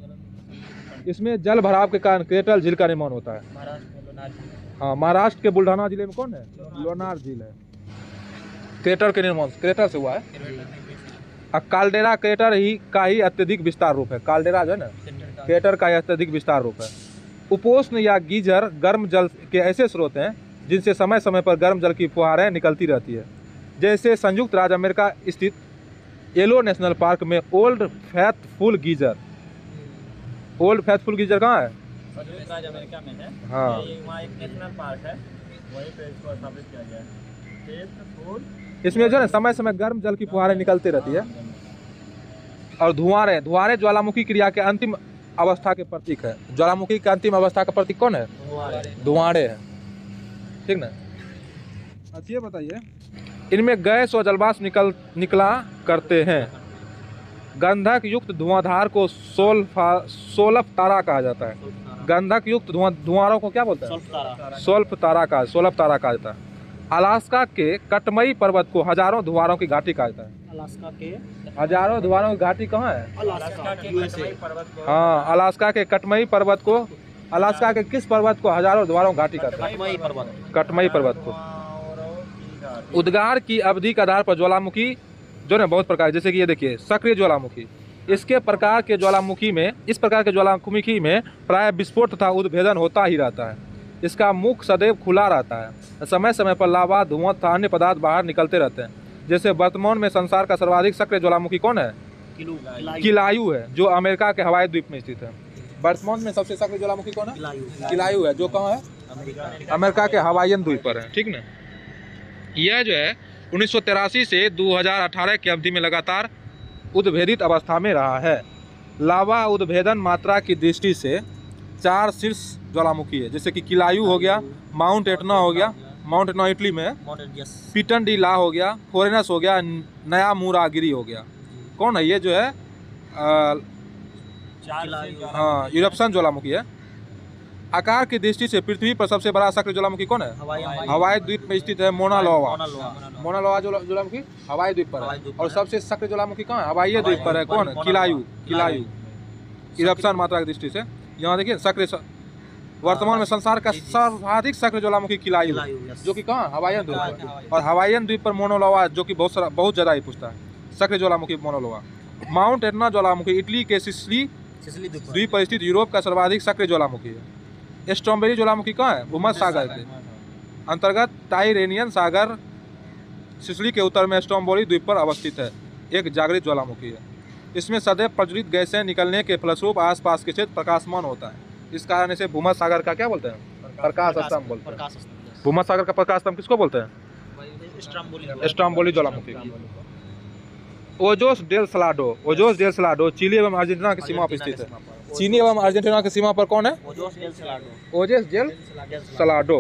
इसमें जल भराव के कारण क्रेटर झील का निर्माण होता है। महाराष्ट्र में लोनार झील। हाँ, महाराष्ट्र के बुल्ढाना जिले में कौन है? लोनार झील है। क्रेटर के निर्माण क्रेटर से हुआ है। अब काल्डेरा क्रेटर ही का ही अत्यधिक विस्तार रूप है। काल्डेरा जो है ना, क्रेटर का ही अत्यधिक विस्तार रूप है। उपोष्ण या गीजर गर्म जल के ऐसे स्रोत हैं जिनसे समय समय पर गर्म जल की फुहारें निकलती रहती है। जैसे संयुक्त राज्य अमेरिका स्थित येलो नेशनल पार्क में old faithful geyser. Old faithful geyser कहाँ है? संयुक्त राज्य अमेरिका में है। हाँ। ये वहाँ एक नेशनल पार्क है, वहीं पे इसको स्थापित किया गया है। फेथफुल, इसमें जो है ना समय समय गर्म जल की फुहारें निकलती रहती है। और धुआंरे धुआंरे ज्वालामुखी क्रिया के अंतिम अवस्था के प्रतीक है। ज्वालामुखी के अंतिम अवस्था का प्रतीक कौन है? धुआंरे है, ठीक ना। अच्छा ये बताइए, इनमें गैस और जलवाष्प निकल निकला करते हैं। गंधक युक्त धुआंधार को सोल्फा सोलफ तारा कहा जाता है। गंधक युक्त धुआं धुआंरों को क्या बोलते हैं? सोल्फ तारा का सोलफ तारा कहा जाता है। अलास्का के कटमई पर्वत को हजारों धुआंरों की घाटी कहा जाता है। अलास्का के हजारों धुआंरों की घाटी कहाँ है? अलास्का के यूएसए। कटमई पर्वत को, हाँ, अलास्का के कटमई पर्वत को अलास्का के किस पर्वत को हजारों धुआंरों की घाटी कहते हैं? कटमई पर्वत। कटमई पर्वत को। उद्गार की अवधि के आधार पर ज्वालामुखी जो है बहुत प्रकार, जैसे कि ये देखिए सक्रिय ज्वालामुखी। इसके प्रकार के ज्वालामुखी में इस प्रकार के ज्वालामुखी में प्राय विस्फोट तथा उद्भेदन होता ही रहता है। इसका मुख सदैव खुला रहता है। समय समय पर लावा, धुआं तथा अन्य पदार्थ बाहर निकलते रहते हैं। जैसे वर्तमान में संसार का सर्वाधिक सक्रिय ज्वालामुखी कौन है? किलू किलायु है, जो अमेरिका के हवाई द्वीप में स्थित है। वर्तमान में सबसे सक्रिय ज्वालामुखी कौन है? किलायु किलायु है, जो कहाँ है? अमेरिका अमेरिका के हवाईयन द्वीप पर है, ठीक ना। यह जो है उन्नीस सौ तिरासी से दो हज़ार अठारह की अवधि में लगातार उद्भेदित अवस्था में रहा है। लावा उद्भेदन मात्रा की दृष्टि से चार शीर्ष ज्वालामुखी है, जैसे कि किलायु हो गया, माउंट एटना हो गया, माउंट एटना इटली में है, पिटन डी ला हो गया, फोरेनस हो गया, नया मुरागिरी हो गया। कौन है ये जो है? आ, हाँ, यूरोपियन ज्वालामुखी है। आकार की दृष्टि से पृथ्वी पर सबसे बड़ा सक्रिय ज्वालामुखी कौन है? हवाई द्वीप में स्थित है मोना लोवा। मोना लोवा ज्वालामुखी हवाई द्वीप पर है। और सबसे सक्रिय ज्वालामुखी कहाँ है? हवाई द्वीप पर है। कौन? किलायु। किलायु यूरोपियन मात्रा की दृष्टि से यहाँ देखिए सक्रिय, वर्तमान में संसार का सर्वाधिक सक्रिय ज्वालामुखी किलायु, जो कि कहाँ? हवाईयन द्वीप पर। और हवाईयन द्वीप पर मोना लोवा, जो कि बहुत सारा बहुत ज़्यादा ही पूछता है, सक्रिय ज्वालामुखी मोना लोवा। माउंट एटना ज्वालामुखी इटली के सिसिली द्वीप पर स्थित यूरोप का सर्वाधिक सक्रिय ज्वालामुखी है। स्ट्रॉबेरी ज्वालामुखी कहाँ है? भूमध्य सागर के अंतर्गत टाइरेनियन सागर सिसिली के उत्तर में स्ट्रॉबेरी द्वीप पर अवस्थित है, एक जागृत ज्वालामुखी है। इसमें सदैव प्रज्वलित गैसें निकलने के फलस्वरूप आसपास के क्षेत्र प्रकाशमान होता है। इस कारण इसे भूमध्य सागर का क्या बोलते हैं? प्रकाश स्तंभ बोलते हैं। भूमध्य सागर का प्रकाश स्तंभ किसको बोलते हैं? स्ट्रॉबेरी ज्वालामुखी। Ojos del Salado, Ojos del Salado Chile एवं अर्जेंटीना की सीमा पर स्थित है। चीनी एवं अर्जेंटीना की सीमा पर कौन है? ओजोस डेल सलाडो,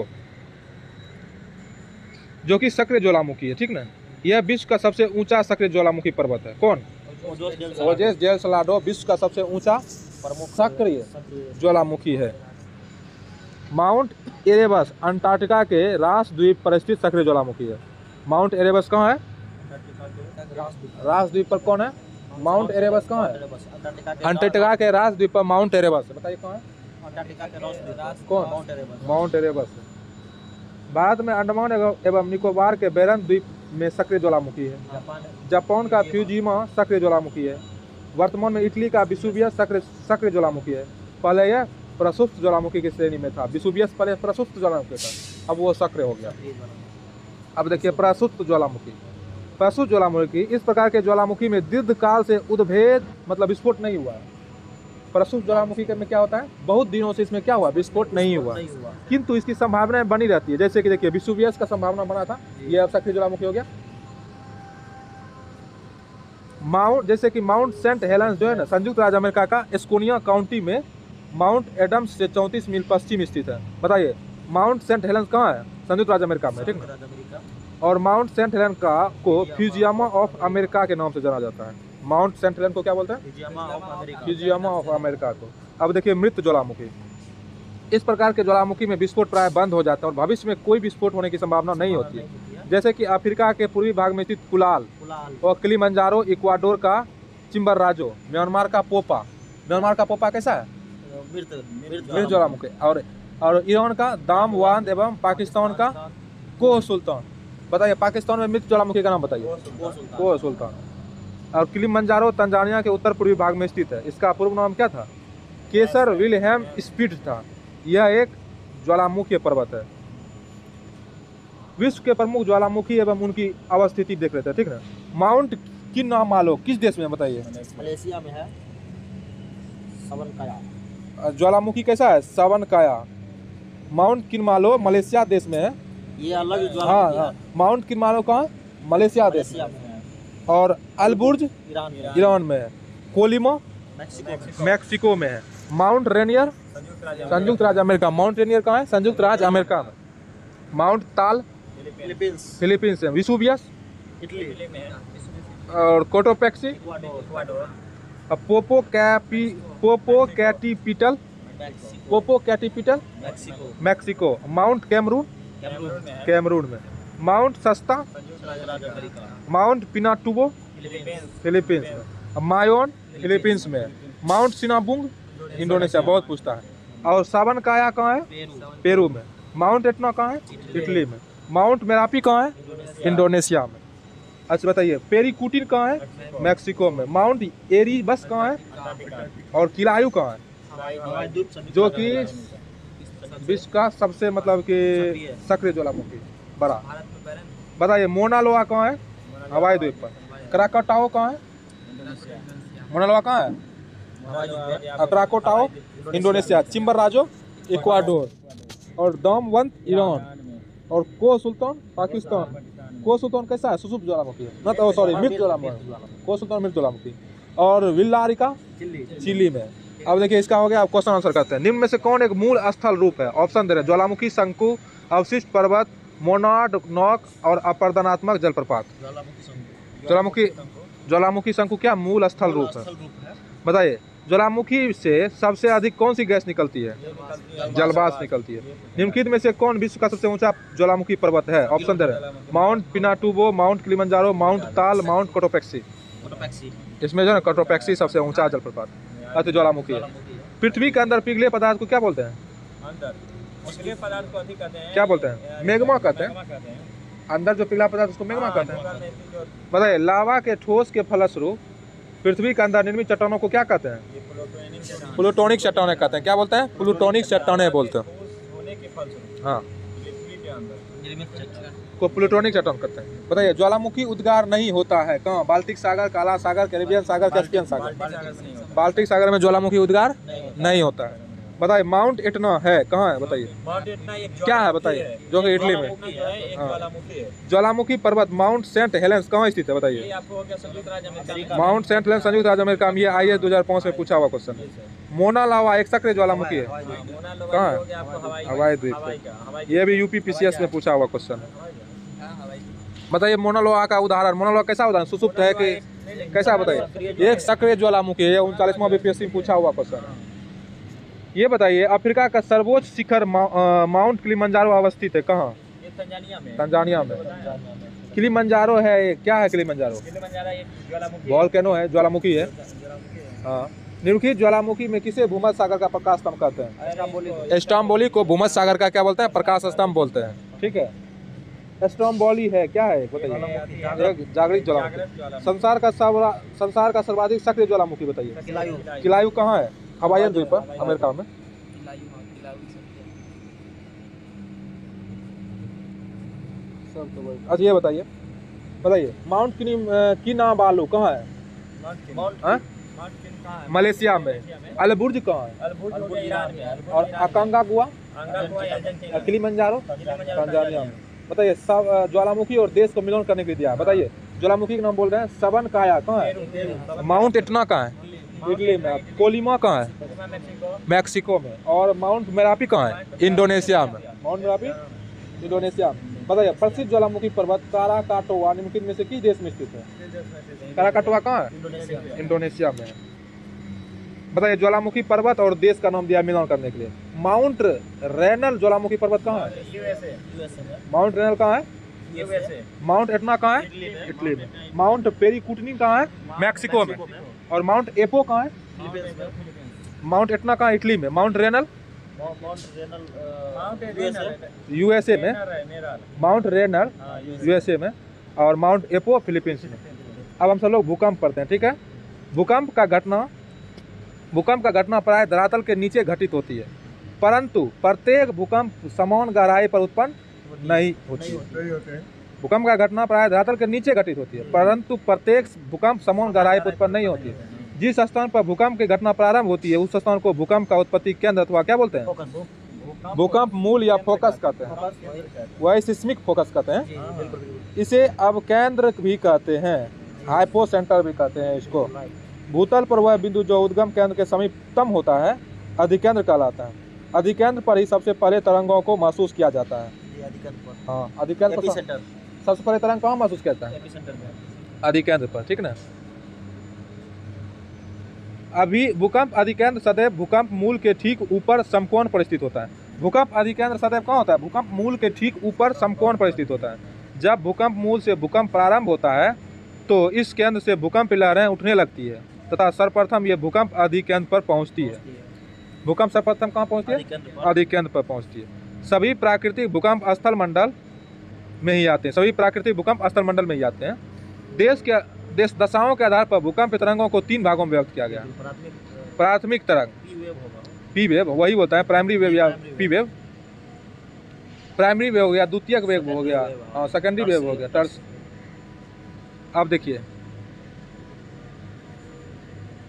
जो कि सक्रिय ज्वालामुखी है, ठीक ना। यह विश्व का सबसे ऊंचा सक्रिय ज्वालामुखी पर्वत है। कौन? ओजोस डेल सलाडो विश्व का सबसे ऊंचा सक्रिय ज्वालामुखी है। माउंट एरेबस अंटार्कटिका के रास द्वीप पर स्थित सक्रिय ज्वालामुखी है। माउंट एरेबस कहाँ है? रास द्वीप पर कौन है? माउंट एरेबस कहाँ है? अंटार्कटिका के रास द्वीप पर माउंट एरेबस। बताइए कहाँ है? कौन? Mount Erebus. भारत में अंडमान एवं निकोबार के बैरन द्वीप में सक्रिय ज्वालामुखी है। जापान का फ्यूजिमा सक्रिय ज्वालामुखी है। वर्तमान में इटली का विसुवियस सक्रिय सक्रिय ज्वालामुखी है। पहले यह प्रसुप्त ज्वालामुखी की श्रेणी में था। विसुवियस पहले प्रसुप्त ज्वालामुखी था, अब वो सक्रिय हो गया। अब देखिए प्रसुप्त ज्वालामुखी। प्रसुप्त ज्वालामुखी इस प्रकार के ज्वालामुखी में दीर्घकाल से उद्भेद मतलब विस्फोट नहीं हुआ है। प्रसुप्त ज्वालामुखी में क्या होता है? बहुत दिनों से इसमें क्या हुआ? विस्फोट नहीं हुआ, किंतु इसकी संभावनाएं बनी रहती है। जैसे कि देखिए विसुवियस का संभावना बना था, ये अब सक्रिय ज्वालामुखी हो गया। माउंट जैसे कि माउंट सेंट हेलेंस जो है ना, संयुक्त राज्य अमेरिका का एस्कोनिया काउंटी में माउंट एडम्स से चौंतीस मील पश्चिम स्थित है। बताइए माउंट सेंट हेलेंस कहाँ है? संयुक्त राज्य अमेरिका में, ठीक है। और माउंट सेंट हेलेन का को फ्यूजियामा ऑफ अमेरिका के नाम से जाना जाता है। माउंट सेंट हेलेन को क्या बोलते हैं? फ्यूजियामा ऑफ अमेरिका को। अब देखिए मृत ज्वालामुखी। इस प्रकार के ज्वालामुखी में विस्फोट प्राय बंद हो जाता है और भविष्य में कोई विस्फोट होने की संभावना नहीं होती है। जैसे कि अफ्रीका के पूर्वी भाग में स्थित कुलाल और किलिमंजारो, इक्वाडोर का चिम्बरराजो, म्यांमार का पोपा। म्यांमार का पोपा कैसा है? मृत ज्वालामुखी। और और ईरान का दामवांद एवं पाकिस्तान का कोह सुल्तान। बताइए पाकिस्तान में मृत ज्वालामुखी का नाम बताइए। कोह सुल्तान। और किलिमंजारो तंजानिया के उत्तर पूर्वी भाग में स्थित है। इसका पूर्व नाम क्या था? केसर विलियम स्पीड था। यह एक ज्वालामुखी पर्वत है। विश्व के प्रमुख ज्वालामुखी एवं उनकी अवस्थिति देख लेते हैं, ठीक है। माउंट किनामालो किस देश में? बताइए। मलेशिया में है। सवनकाया ज्वालामुखी कैसा है? सवनकाया। माउंट किनामालो मलेशिया देश में है। ये अलग हाँ ज्वालामुखी हाँ। माउंट किनामालो कहाँ? मलेशिया देश में। और अलबुर्ज ईरान में है। कोलिमा मैक्सिको में है। माउंट रेनियर संयुक्त राज्य अमेरिका। माउंट रेनियर कहाँ है? संयुक्त राज्य अमेरिका में। माउंट ताल फिलीपींस फिलीपींस में। विसुवियस इटली में। और कोटोपेक्सी पोपो कैपी पोपो कैटिपिटल पोपो कैटिपिटल Mexico Mexico. Mount Cameroon Cameroon में। Mount Shasta mount Pinatubo Philippines में। मायोन फिलीपींस में। माउंट सिनाबुंग इंडोनेशिया, बहुत पूछता है। और सावनकाया कहाँ है? पेरू में। माउंट एटना कहाँ है? इटली में। माउंट मेरापी कहाँ है? इंडोनेशिया में। अच्छा बताइए पेरीकुटिन कहाँ है? मैक्सिको में। माउंट एरीबस कहाँ है? और किलायु कहाँ है? जो कि विश्व का सबसे मतलब कि सक्रिय ज्वालामुखी बड़ा। बताइए मोना लोआ कहाँ है? हवाई द्वीप पर। क्राकाटाओ कहाँ है? मोना लोआ कहाँ है? क्राकोटाओ इंडोनेशिया, चिम्बरराजो इक्वाडोर, और दामवंत ईरान, और को सुल्तान पाकिस्तान। को सुल्तान कैसा है? सुसुप्त ज्वालामुखी है ना, तो सॉरी मृत ज्वालामुखी। को सुल्तान मृत ज्वालामुखी। और विल्लारिका चिली में। अब देखिए इसका हो गया, आप क्वेश्चन आंसर करते हैं। निम्न में से कौन एक मूल स्थल रूप है? ऑप्शन दे रहे हैं, ज्वालामुखी, शंकु, अवशिष्ट पर्वत, मोनाड नॉक और अपर्दनात्मक जलप्रपात। ज्वालामुखी ज्वालामुखी शंकु क्या मूल स्थल रूप है? बताइए, ज्वालामुखी से सबसे अधिक कौन सी गैस निकलती है? जलवाष्प निकलती है। निम्नलिखित में से कौन विश्व का सबसे ऊंचा ज्वालामुखी पर्वत है? ऑप्शन दे रहे हैं, mount Pinatubo, mount Kilimanjaro, mount Taal, mount Cotopaxi. इसमें जो है कोटोपेक्सी सबसे ऊंचा जलप्रपात अति ज्वालामुखी है। पृथ्वी के अंदर पिघले पदार्थ को क्या बोलते हैं? अंदर पिघले पदार्थ को अधिक कहते हैं, क्या बोलते हैं? मैग्मा कहते हैं। अंदर जो पिघला पदार्थ उसको मैग्मा कहते हैं। बताइए, लावा के ठोस के फलस्वरूप पृथ्वी के अंदर निर्मित चट्टानों को क्या कहते हैं? प्लूटोनिक चट्टानें कहते हैं। क्या बोलते हैं? प्लूटोनिक चट्टानें बोलते हैं। हाँ, को प्लूटोनिक चट्टान कहते हैं। बताइए, ज्वालामुखी उद्गार नहीं होता है कहाँ? बाल्टिक सागर, काला सागर, कैरिबियन सागर, कैस्पियन सागर। बाल्टिक सागर में ज्वालामुखी उद्गार नहीं होता है। बताइए, माउंट एटना है कहाँ है? बताइए क्या है? बताइए, जो कि इटली में। ज्वालामुखी पर्वत माउंट सेंट हेलेंस कहाँ स्थित है? बताइए। माउंट सेंट हेलेंस संयुक्त राज्य अमेरिका में। ये आई एस दो हजार पाँच में पूछा हुआ क्वेश्चन है। मोना लावा एक सक्रिय ज्वालामुखी है, कहाँ है? हवाई द्वीप। ये भी यूपी पीसीएस में पूछा हुआ क्वेश्चन है। बताइए, मोना लोआ का उदाहरण। मोना लोआ कैसा उदाहरण? सुसुप्त है कि कैसा? बताइए। एक सक्रिय ज्वालामुखी है, उनचालीसवां बीपीएससी में पूछा हुआ क्वेश्चन है। ये बताइए, अफ्रीका का सर्वोच्च शिखर माउंट किलिमंजारो अवस्थित है कहाँ? तंजानिया में। किलिमंजारो है, ये क्या है? किलिमंजारो वोल्केनो है, ज्वालामुखी है। हाँ, निम्नलिखित ज्वालामुखी में किसे भूमध्य सागर का प्रकाश स्तंभ कहते हैं? स्टोम्बोली को भूमध्य सागर का क्या बोलते हैं? प्रकाश स्तंभ बोलते हैं। ठीक है, स्टोम्बोली है क्या है? बताइए। जागृत ज्वालामुखी। संसार का संसार का सर्वाधिक सक्रिय ज्वालामुखी बताइए। किलायू कहाँ है? हवाई द्वीप पर, अमेरिका में। अच्छा ये बताइए, बताइए माउंट किनाबालू कहाँ है? मलेशिया में। अलबुर्ज कहाँ है? और अकांगागुआ, किलिमंजारो तंजानिया में। बताइए, सब ज्वालामुखी और देश को मिलन करने के लिए दिया। बताइए, ज्वालामुखी का नाम बोल रहे हैं। सबन काया कहाँ है? माउंट एटना कहाँ है? इटली में। कोलिमा कहाँ है? मैक्सिको में। और माउंट मेरापी कहाँ है? इंडोनेशिया में। माउंट मेरापी इंडोनेशिया में। बताइए, प्रसिद्ध ज्वालामुखी पर्वत काराकाटोआ निम्नलिखित में से किस देश में स्थित है? काराकाटोआ कहाँ है? इंडोनेशिया में। बताइए, ज्वालामुखी पर्वत और देश का नाम दिया मिलान करने के लिए। माउंट रेनल ज्वालामुखी पर्वत कहाँ है? माउंट रेनल कहाँ है? माउंट एटना कहाँ है? इटली में। माउंट पेरीकुटनी कहाँ है? मैक्सिको में। और माउंट एपो कहाँ है? माउंट एटना कहाँ? इटली में। माउंट रेनल यूएसए में। माउंट रेनल यूएसए में। और माउंट एपो फिलीपींस में। अब हम सब लोग भूकंप पढ़ते हैं। ठीक है, भूकंप का घटना भूकंप का घटना प्राय धरातल के नीचे घटित होती है, परंतु प्रत्येक भूकंप समान गहराई पर उत्पन्न नहीं होती है। भूकंप का घटना प्राय धरातल के नीचे घटित होती है, परंतु प्रत्येक भूकंप समान गहराई पर उत्पन्न नहीं होती है। जिस स्थान पर भूकंप की घटना प्रारंभ होती है उस स्थान को भूकंप का उत्पत्ति केंद्र अथवा क्या बोलते हैं? भूकंप मूल या फोकस कहते हैं। वही सिस्मिक फोकस कहते हैं। इसे अब केंद्र भी कहते हैं, हाइपो सेंटर भी कहते हैं इसको। भूतल पर वह बिंदु जो उद्गम केंद्र के समीपतम होता है अधिकेंद्र कहलाता है। अधिकेंद्र पर ही सबसे पहले तरंगों को महसूस किया जाता है। हाँ, अधिकेंद्र पर सबसे पहले तरंग कहाँ महसूस किया जाता है? अधिकेंद्र पर। ठीक ना। अभी भूकंप अधिकेंद्र सदैव भूकंप मूल के ठीक ऊपर समकोण पर स्थित होता है। भूकंप अधिकेंद्र सदैव कहाँ होता है? भूकंप मूल के ठीक ऊपर समकोण पर स्थित होता है। जब भूकंप मूल से भूकंप प्रारंभ होता है तो इस केंद्र से भूकंप लहरें उठने लगती है तथा सर्वप्रथम ये भूकंप अधिकेंद्र पर पहुंचती है। भूकंप सर्वप्रथम कहाँ पहुंचती है? अधिकेंद्र पर पहुंचती है। सभी प्राकृतिक भूकंप स्थल मंडल में ही आते हैं। सभी प्राकृतिक भूकंप स्थल मंडल में ही आते हैं। देश के देश दशाओं के आधार पर भूकंप तरंगों को तीन भागों में व्यक्त किया गया। प्राथमिक तरंग पी वेव, वही बोलता है प्राइमरी वेव या पी वेव। प्राइमरी वेव हो गया, द्वितीयक वेव हो गया, हाँ सेकेंडरी वेव हो गया, टर्स। अब देखिए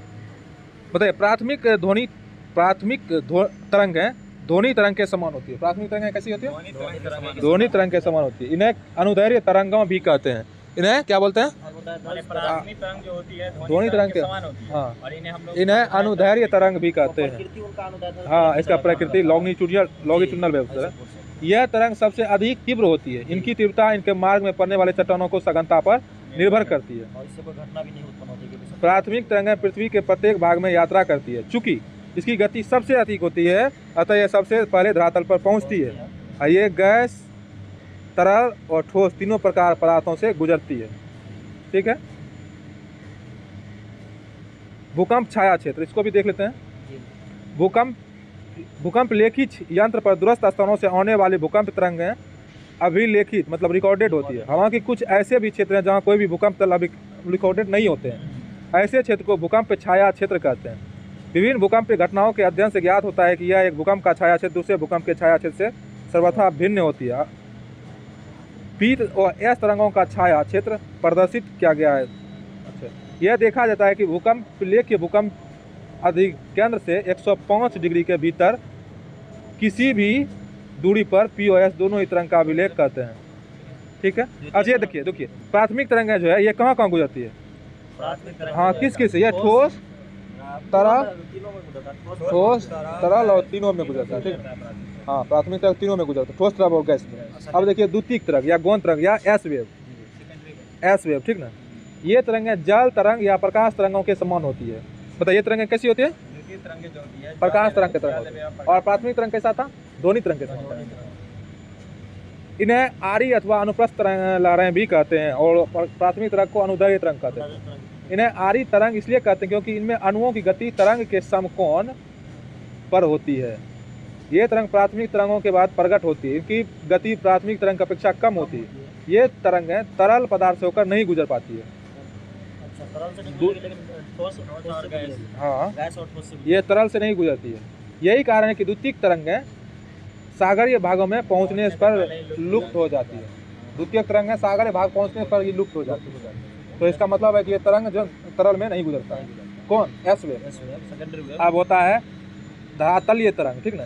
बताइए, प्राथमिक ध्वनि प्राथमिक ध्व- तरंग है ध्वनि तरंग के समान होती है। प्राथमिक तरंग कैसी होती है? ध्वनि तरंग के समान। ध्वनि तरंग के समान होती है। इन्हें अनुदैर्घ्य तरंगों भी कहते हैं। इन्हें क्या बोलते हैं? माने प्राथमिक तरंग जो होती है ध्वनि ध्वनि तरंग तरंग के- के समान होती है। हाँ। और इन्हें हम लोग इन्हें अनुदैर्घ्य तरंग भी कहते हैं। प्रकृति उनका अनुदैर्घ्य हाँ, इसका प्रकृति लॉन्गिट्यूडिनल लॉन्गिट्यूडिनल वेव है। यह तरंग सबसे अधिक तीव्र होती है। इनकी तीव्रता इनके मार्ग में पड़ने वाले चट्टानों को सघनता पर निर्भर करती है। और इससे कोई घटना भी नहीं उत्पन्न होती है। प्राथमिक तरंगें पृथ्वी के प्रत्येक भाग में यात्रा करती है। चूंकि इसकी गति सबसे अधिक होती है, अतः यह सबसे पहले धरातल पर पहुंचती है। और ये गैस, तरल और ठोस तीनों प्रकार पदार्थों से गुजरती है। ठीक है। भूकंप छाया क्षेत्र, इसको भी देख लेते हैं। भूकंप भूकंप लेखित यंत्र पर दूरस्थ स्थानों से आने वाली भूकंप तरंगें अभिलेखित मतलब रिकॉर्डेड होती है। हालांकि कुछ ऐसे भी क्षेत्र हैं जहां कोई भी भूकंप तल अभी रिकॉर्डेड नहीं होते हैं। ऐसे क्षेत्र को भूकंप छाया क्षेत्र कहते हैं। विभिन्न भूकंप घटनाओं के अध्ययन से ज्ञात होता है कि यह एक भूकंप का छाया क्षेत्र दूसरे भूकंप के छाया क्षेत्र से सर्वथा भिन्न होती है। पीत और एस तरंगों का छाया क्षेत्र प्रदर्शित किया गया है। अच्छा, यह देखा जाता है कि भूकंप लेख्य भूकंप अधिकेंद्र से एक सौ पाँच डिग्री के भीतर किसी भी दूरी पर पी और एस दोनों ही तरंग का अभिलेख करते हैं। ठीक है। अच्छा, ये देखिए देखिए प्राथमिक तरंगें जो है ये कहाँ कहाँ गुजरती है? प्राथमिक तरंग हाँ, किस किस? ये ठोस, तरल तीनों में गुजरता है। ठोस, तरल और तीनों में गुजरता है। ठीक है। हाँ, प्राथमिक तरंग तीनों में गुजरता है, ठोस, तरल और गैस में। अब देखिए द्वितीयक तरंग या गौण तरंग या एस वेव, एस वेव। ठीक ना। ये तरंगें जल तरंग या प्रकाश तरंगों के समान होती है। बताइए तरंगें कैसी होती है? द्वितीय तरंग जो होती है प्रकाश तरंग के तरंग होती है। और प्राथमिक तरंग कैसा था? ध्वनि तरंग के समान। इन्हें आरी अथवा अनुप्रस्थ तरंग लहरें भी कहते हैं और प्राथमिक तरंग को अनुदैर्घ्य तरंग कहते हैं। इन्हें आरी तरंग इसलिए कहते हैं क्योंकि इनमें अणुओं की गति तरंग के समकोण पर होती है। ये तरंग प्राथमिक तरंगों के बाद प्रकट होती है। इनकी गति प्राथमिक तरंग की अपेक्षा कम होती है। ये तरंगें तरल पदार्थ से होकर नहीं गुजर पाती है। अच्छा, तरल से नहीं गुजरेगी, लेकिन ठोस ठोस से गुजरेगी। हाँ, गैस और ठोस से गुजरेगी। ये तरल से नहीं गुजरती है। यही कारण है कि द्वितीयक तरंगें सागरीय भागों में पहुंचने पर लुप्त हो जाती है। द्वितीयक तरंगें सागरीय भाग पहुंचने पर ये लुप्त हो जाती है। तो इसका मतलब है कि ये तरंग जो तरल में नहीं गुजरता है। कौन? S wave. S wave, secondary wave. अब होता है धरातलीय तरंग। ठीक ना।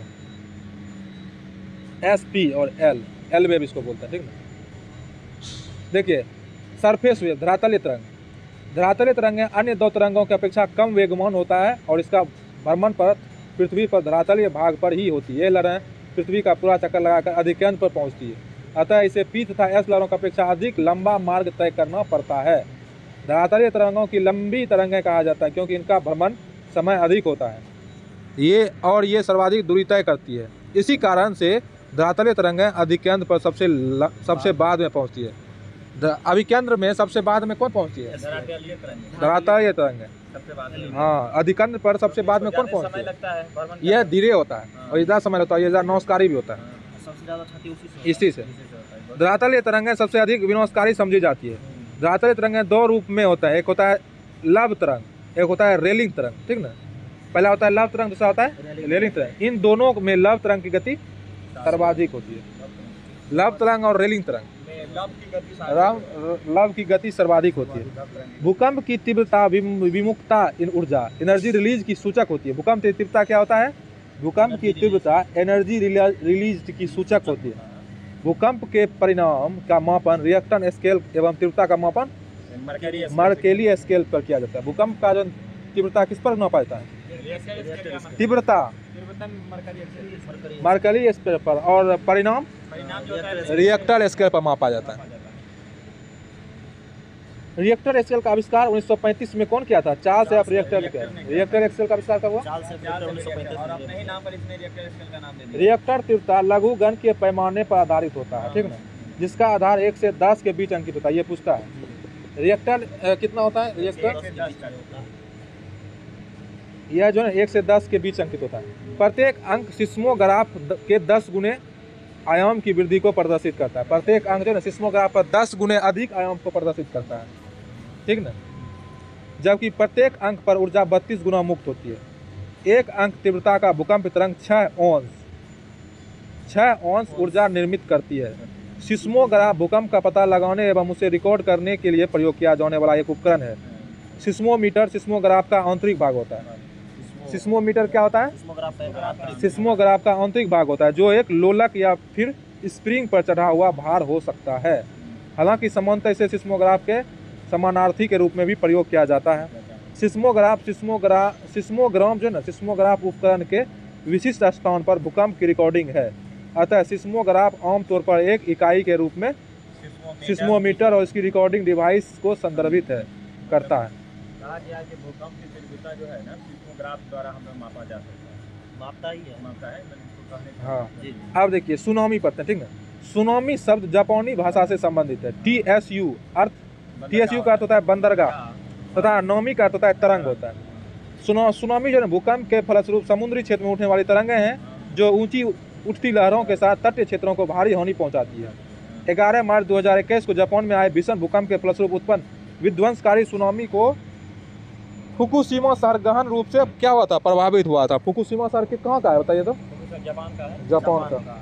एस पी और एल, एल वेव इसको बोलते हैं। ठीक ना। देखिए सरफेस वेव, धरातलीय तरंग। धरातलीय तरंगें अन्य दो तरंगों की अपेक्षा कम वेगमान होता है और इसका भ्रमण पर पृथ्वी पर धरातलीय भाग पर ही होती है। ये लहरें पृथ्वी का पूरा चक्कर लगाकर अधिकेंद्र पर पहुंचती है। अतः इसे पी तथा एस लहरों की अपेक्षा अधिक लंबा मार्ग तय करना पड़ता है। धरातलीय तरंगों की लंबी तरंगें कहा जाता है क्योंकि इनका भ्रमण समय अधिक होता है। ये और ये सर्वाधिक दूरी तय करती है। इसी कारण से धरातलीय तरंगें अधिकेंद्र पर सबसे ल, सबसे बाद में पहुंचती है। अभिकेंद्र में सबसे बाद में कौन पहुंचती है? धरातलीय तरंग धरातलीय तरंगें। सबसे बाद में। हाँ, अधिकेंद्र पर सबसे बाद में कौन ज्यादा पहुंचती समय है? लगता है भ्रमण यह धीरे होता है और इधर समय लगता है। ये ज़्यादा नमस्कारी भी होता है। सबसे ज्यादा क्षति उसी से इसी से इसी से होता है। धरातलीय तरंगें सबसे अधिक विनाशकारी समझी जाती है। धरातलीय तरंगें दो रूप में होता है। एक होता है लव तरंग, एक होता है रेलिंग तरंग। ठीक ना। पहला होता है लव तरंग, दूसरा होता है रेलिंग तरंग। इन दोनों में लव तरंग की गति सर्वाधिक होती है। लव तरंग और रेलिंग तरंग में लव की गति साथ राम लव की गति सर्वाधिक होती है। भूकंप की तीव्रता विम- विमुक्ता इन ऊर्जा एनर्जी रिलीज की सूचक होती है। भूकंप की तीव्रता क्या होता है? भूकंप की तीव्रता एनर्जी रिलीज की सूचक होती है। भूकंप के परिणाम का मापन रिएक्टर स्केल एवं तीव्रता का मापन मरकरी मर्केली स्केल पर किया जाता है। भूकंप का जो तीव्रता किस पर नापा जाता है? तीव्रता मर्कली स्केल पर और परिणाम परिणाम जो होता है रिएक्टर स्केल पर मापा जाता है। रिएक्टर स्केल का आविष्कार उन्नीस सौ पैंतीस में कौन किया था? चार्ल्स एफ रिएक्टर ने किया। रिएक्टर स्केल का आविष्कार कब हुआ? चाल से चार उन्नीस सौ पैंतीस और में अपने ही नाम पर इसने रिएक्टर स्केल का नाम दे दिया। रिएक्टर तीव्रता लघु घन के पैमाने पर आधारित होता है। ठीक ना। जिसका आधार एक से दस के बीच अंकित होता है। ये पूछता है रिएक्टर अ, कितना होता है? रिएक्टर एक से दस तक। यह जो है एक से दस के बीच अंकित होता है। प्रत्येक अंक सिस्मोग्राफ द- के दस गुने आयाम की वृद्धि को प्रदर्शित करता है। प्रत्येक अंक जो है सिस्मोग्राफ पर दस गुने अधिक आयाम को प्रदर्शित करता है। ठीक ना। जबकि प्रत्येक अंक पर ऊर्जा बत्तीस गुना मुक्त होती है। एक अंक तीव्रता का भूकंप तरंग छः औंस छः औंस ऊर्जा निर्मित करती है। सिस्मोग्राफ भूकंप का पता लगाने एवं उसे रिकॉर्ड करने के लिए प्रयोग किया जाने वाला एक उपकरण है। सिस्मोमीटर सिस्मोग्राफ का आंतरिक भाग होता है। सिस्मोमीटर क्या होता है? सिस्मोग्राफ का एक आंतरिक सिस्मोग्राफ का आंतरिक भाग होता है जो एक लोलक या फिर स्प्रिंग पर चढ़ा हुआ भार हो सकता है। हालांकि सामान्यतः इसे सिस्मोग्राफ के समानार्थी के रूप में भी प्रयोग किया जाता है। सिस्मोग्राफ सिस्मोग्राफ सिस्मोग्राम जो है ना, सिस्मोग्राफ उपकरण के विशिष्ट स्थान पर भूकंप की रिकॉर्डिंग है। अतः सिस्मोग्राफ आमतौर पर एक इकाई के रूप में सिस्मोमीटर और इसकी रिकॉर्डिंग डिवाइस को संदर्भित है करता है। कहा गया है कि भूकंप की तीव्रता जो है ना सिस्मोग्राफ द्वारा हमें मापा जा सकता है। मापता ही है। मापता है मैंने इसको कहने का हाँ, जी अब देखिए सुनामी पढ़ते हैं, ठीक है। सुनामी शब्द जापानी भाषा से संबंधित है। टी एस यू अर्थ टी एस यू का अर्थ होता है बंदरगाह तथा नौमी का अर्थ होता है तरंग होता है। सुना सुनामी जो है भूकंप के फलस्वरूप समुद्री क्षेत्र में उठने वाली तरंगें हैं जो ऊंची उठती लहरों के साथ तटीय क्षेत्रों को भारी हानि पहुंचाती है। ग्यारह मार्च दो हज़ार इक्कीस को जापान में आए भीषण भूकंप के फलस्वरूप उत्पन्न विध्वंसकारी सुनामी को फुकुशिमा शहर गहन रूप से क्या हुआ था? प्रभावित हुआ था। फुकुशिमा शहर के कहाँ का है बताइए तो? जापान का है। जापान का।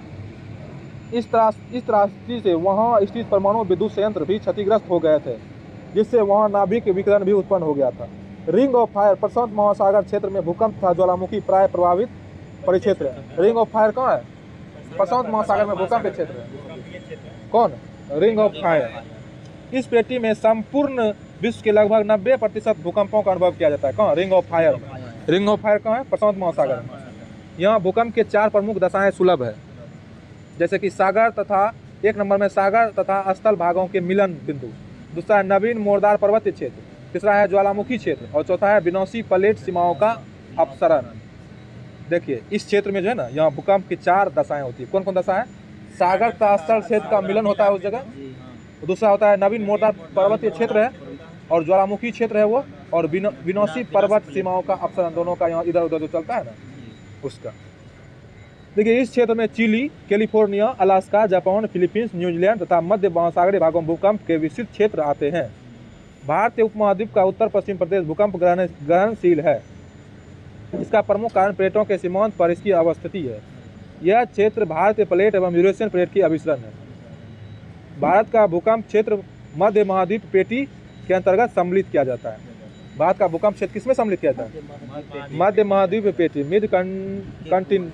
इस तरह इस त्रासदी से वहाँ स्थित परमाणु विद्युत संयंत्र भी क्षतिग्रस्त हो गए थे, जिससे वहाँ नाभिक विकिरण भी उत्पन्न हो गया था। रिंग ऑफ फायर प्रशांत महासागर क्षेत्र में भूकंप था ज्वालामुखी प्राय प्रभावित परिक्षेत्र है। रिंग ऑफ फायर कहाँ है? प्रशांत महासागर में भूकंप के क्षेत्र है। कौन? Ring of fire. इस पेटी में संपूर्ण विश्व के लगभग नब्बे प्रतिशत भूकंपों का अनुभव किया जाता है। कहाँ? रिंग ऑफ फायर में। रिंग ऑफ फायर कहाँ है? प्रशांत महासागर में। यहाँ भूकंप के चार प्रमुख दशाएं सुलभ है, जैसे कि सागर तथा एक नंबर में सागर तथा स्थल भागों के मिलन बिंदु, दूसरा है नवीन मोरदार पर्वतीय क्षेत्र, तीसरा है ज्वालामुखी क्षेत्र और चौथा है विनाशी प्लेट सीमाओं का अपसरण। देखिए इस क्षेत्र में जो है ना, यहाँ भूकंप की चार दशाएं होती है। कौन कौन दशा है? सागर तथा स्थल क्षेत्र का मिलन होता है उस जगह, दूसरा होता है नवीन मोरदार पर्वतीय क्षेत्र है और ज्वालामुखी क्षेत्र है वो, और विनाशी पर्वत सीमाओं का अपसरण, दोनों का यहाँ इधर उधर जो चलता है ना उसका। देखिए इस क्षेत्र में Chile, California, Alaska, Japan, Philippines, New Zealand तथा मध्य महासागरीय भागों में भूकंप के विस्तृत क्षेत्र आते हैं। भारतीय उपमहाद्वीप का उत्तर पश्चिम प्रदेश भूकंप ग्रहण ग्रहणशील है। इसका प्रमुख कारण प्लेटों के सीमांत पर इसकी अवस्थिति है। यह क्षेत्र भारतीय प्लेट एवं यूरेशियन प्लेट की अभिसरण है। भारत का भूकंप क्षेत्र मध्य महाद्वीप पेटी के अंतर्गत सम्मिलित किया जाता है। भारत का भूकंप क्षेत्र किसमें सम्मिलित किया जाता है? मध्य महाद्वीप पेटी, mid continent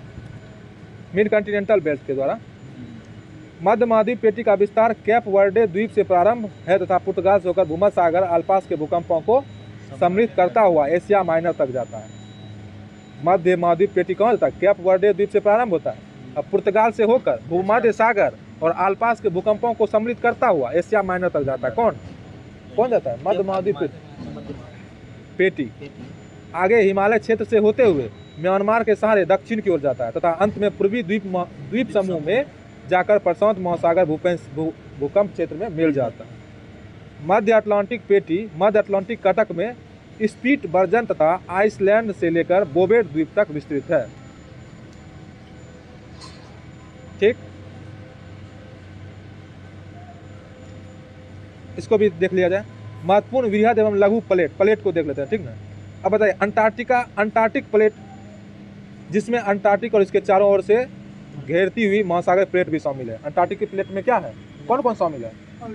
mid continental belt के द्वारा। मध्य महाद्वीप पेटी का विस्तार कैप वर्डे द्वीप से प्रारंभ है तथा पुर्तगाल से होकर भूमध्य सागर आसपास के भूकंपों को सम्मिलित करता हुआ एशिया माइनर तक जाता है। मध्य महाद्वीप पेटी कहाँ जाता है? कैप वर्डे द्वीप से प्रारंभ होता है, अब पुर्तगाल से होकर भूमध्य सागर और आसपास के भूकंपों को सम्मिलित करता हुआ एशिया माइनर तक जाता है। कौन कौन जाता है? मध्य महाद्वीप पेटी। आगे हिमालय क्षेत्र से होते हुए म्यांमार के सहारे दक्षिण की ओर जाता है तथा अंत में पूर्वी द्वीप द्वीप समूह में जाकर प्रशांत महासागर भूकंप क्षेत्र में मिल जाता है। मध्य अटलांटिक पेटी मध्य अटलांटिक कटक में स्पिट्सबर्जन तथा आइसलैंड से लेकर बोवेट द्वीप तक विस्तृत है। ठीक, इसको भी देख लिया जाए। महत्वपूर्ण वृहद एवं लघु प्लेट प्लेट को देख लेते हैं, ठीक ना। अब बताइए अंटार्कटिका अंटार्कटिक प्लेट, जिसमें अंटार्कटिक और इसके चारों ओर से घेरती हुई महासागर प्लेट भी शामिल है। अंटार्कटिक की प्लेट में क्या है? कौन कौन शामिल है?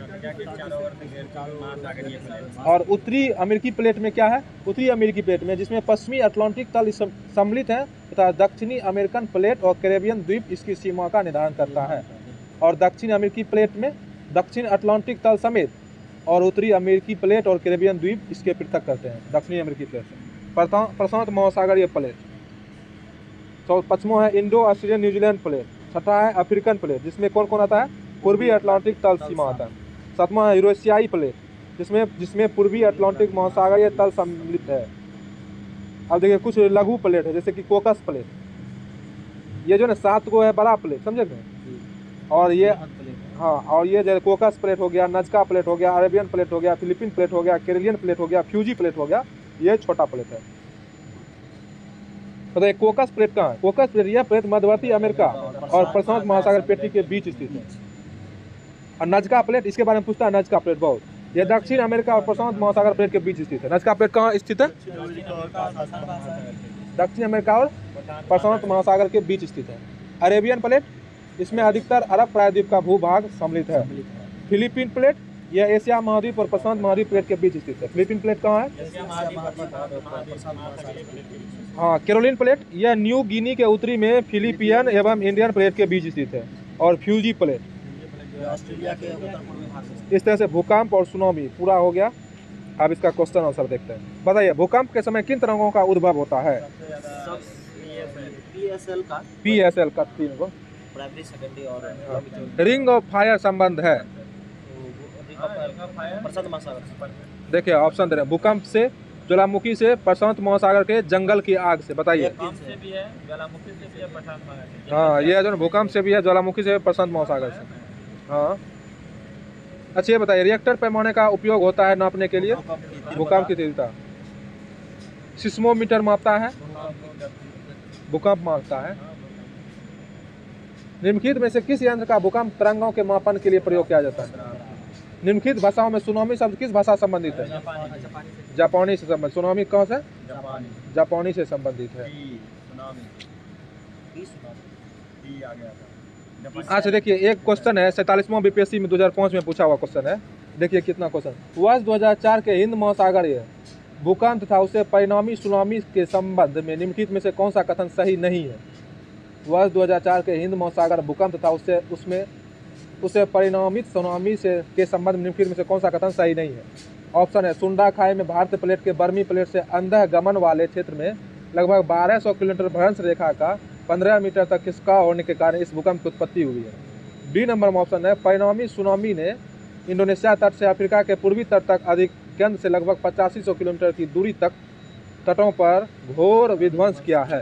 और उत्तरी अमेरिकी प्लेट में क्या है? उत्तरी अमेरिकी प्लेट में जिसमें पश्चिमी अटलांटिक तल सम्मिलित है तथा दक्षिणी अमेरिकन प्लेट और कैरेबियन द्वीप इसकी सीमा का निर्धारण करता है। और दक्षिण अमेरिकी प्लेट में दक्षिण अटलांटिक तल समेत और उत्तरी अमेरिकी प्लेट और कैरेबियन द्वीप इसके पृथक करते हैं दक्षिणी अमेरिकी प्लेट से। प्रशांत महासागरीय प्लेट, तो पश्चिमों है इंडो ऑस्ट्रेलियन न्यूजीलैंड प्लेट। छठा है अफ्रीकन प्लेट, जिसमें कौन कौन आता है? पूर्वी अटलांटिक तल सीमा आता है। सातवां है यूरेशियाई प्लेट, जिसमें जिसमें पूर्वी अटलांटिक महासागरीय तल सम्मिलित है। अब देखिए कुछ लघु प्लेट है, जैसे कि कोकस प्लेट, ये जो ना सात को है बड़ा प्लेट, समझे क्या? और ये हाँ, और ये जैसे कोकस प्लेट हो गया, नजका प्लेट हो गया, अरेबियन प्लेट हो गया, फिलीपीन प्लेट हो गया, कैरेलियन प्लेट हो गया, फ्यूजी प्लेट हो गया, ये छोटा प्लेट है। तो ये कोकस प्लेट कहाँ है? कोकस प्लेट यह प्लेट मध्यवर्ती अमेरिका और प्रशांत महासागर पेटी के बीच स्थित है। और नजका प्लेट, इसके बारे में पूछता है नजका प्लेट बहुत, यह दक्षिण अमेरिका और प्रशांत महासागर प्लेट के बीच स्थित है। नजका प्लेट कहाँ स्थित है? दक्षिण अमेरिका और प्रशांत महासागर के बीच स्थित है। अरेबियन प्लेट, इसमें अधिकतर अरब प्रायद्वीप का भूभाग सम्मिलित है। फिलीपीन प्लेट, यह एशिया महाद्वीप और प्रशांत महाद्वीप प्लेट के बीच स्थित है। फिलीपीन प्लेट कहाँ है? हाँ कैरोलिन प्लेट यह न्यू गिनी के उत्तरी में फिलीपियन एवं इंडियन प्लेट के बीच स्थित है। और फ्यूजी प्लेट ये ऑस्ट्रेलिया के उत्तर पूर्वी भाग में। इस तरह से भूकंप और सुनामी पूरा हो गया। अब इसका क्वेश्चन आंसर देखते हैं। बताइए भूकंप के समय किन तरंगों का उद्भव होता है? सब पीएसएल का पीएसएल का तीन गो प्राइमरी सेकेंडरी और रिंग ऑफ फायर संबंध है। प्रशांत महासागर। देखिए ऑप्शन दे रहे हैं, भूकंप से, ज्वालामुखी से, प्रशांत महासागर के जंगल की आग से। बताइए। भूकंप से भी है, ज्वालामुखी से भी है, प्रशांत महासागर से। हाँ ये जो भूकंप से भी है, ज्वालामुखी से, प्रशांत महासागर से। हाँ अच्छा ये बताइए रिएक्टर पैमाने का उपयोग होता है नापने के लिए? भूकंप की तीव्रता। सिस्मोमीटर मापता है, भूकंप मापता है। निम्नलिखित में से किस यंत्र का भूकंप तरंगों के मापन के लिए प्रयोग किया जाता है? निम्नलिखित भाषाओं में सुनामी शब्द किस भाषा से संबंधित है? जापानी से संबंधित। सुनामी कौन से? जापानी। जापानी से संबंधित है। T, tsunami. T tsunami. T आ गया था। अच्छा देखिए एक क्वेश्चन है सैंतालीसवां बीपीएससी में दो हज़ार पाँच में पूछा हुआ क्वेश्चन है। देखिए कितना क्वेश्चन। वर्ष दो हज़ार चार के हिंद महासागरीय भूकंप तथा उससे परिणामी सुनामी के संबंध में निम्नलिखित में से कौन सा कथन सही नहीं है? वर्ष दो हज़ार चार के हिंद महासागर भूकंप तथा उससे उसमें उससे परिणामित सुनामी से के संबंध में निम्नलिखित में से कौन सा कथन सही नहीं है? ऑप्शन है सुंडा खाई में भारतीय प्लेट के बर्मी प्लेट से अंधः गमन वाले क्षेत्र में लगभग बारह सौ किलोमीटर भ्रंश रेखा का पंद्रह मीटर तक खिसकाव होने के कारण इस भूकंप की उत्पत्ति हुई है। बी नंबर में ऑप्शन है परिणामी सुनामी ने इंडोनेशिया तट से अफ्रीका के पूर्वी तट तक अधिक केंद्र से लगभग पचासी सौ किलोमीटर की दूरी तक तटों पर घोर विध्वंस किया है।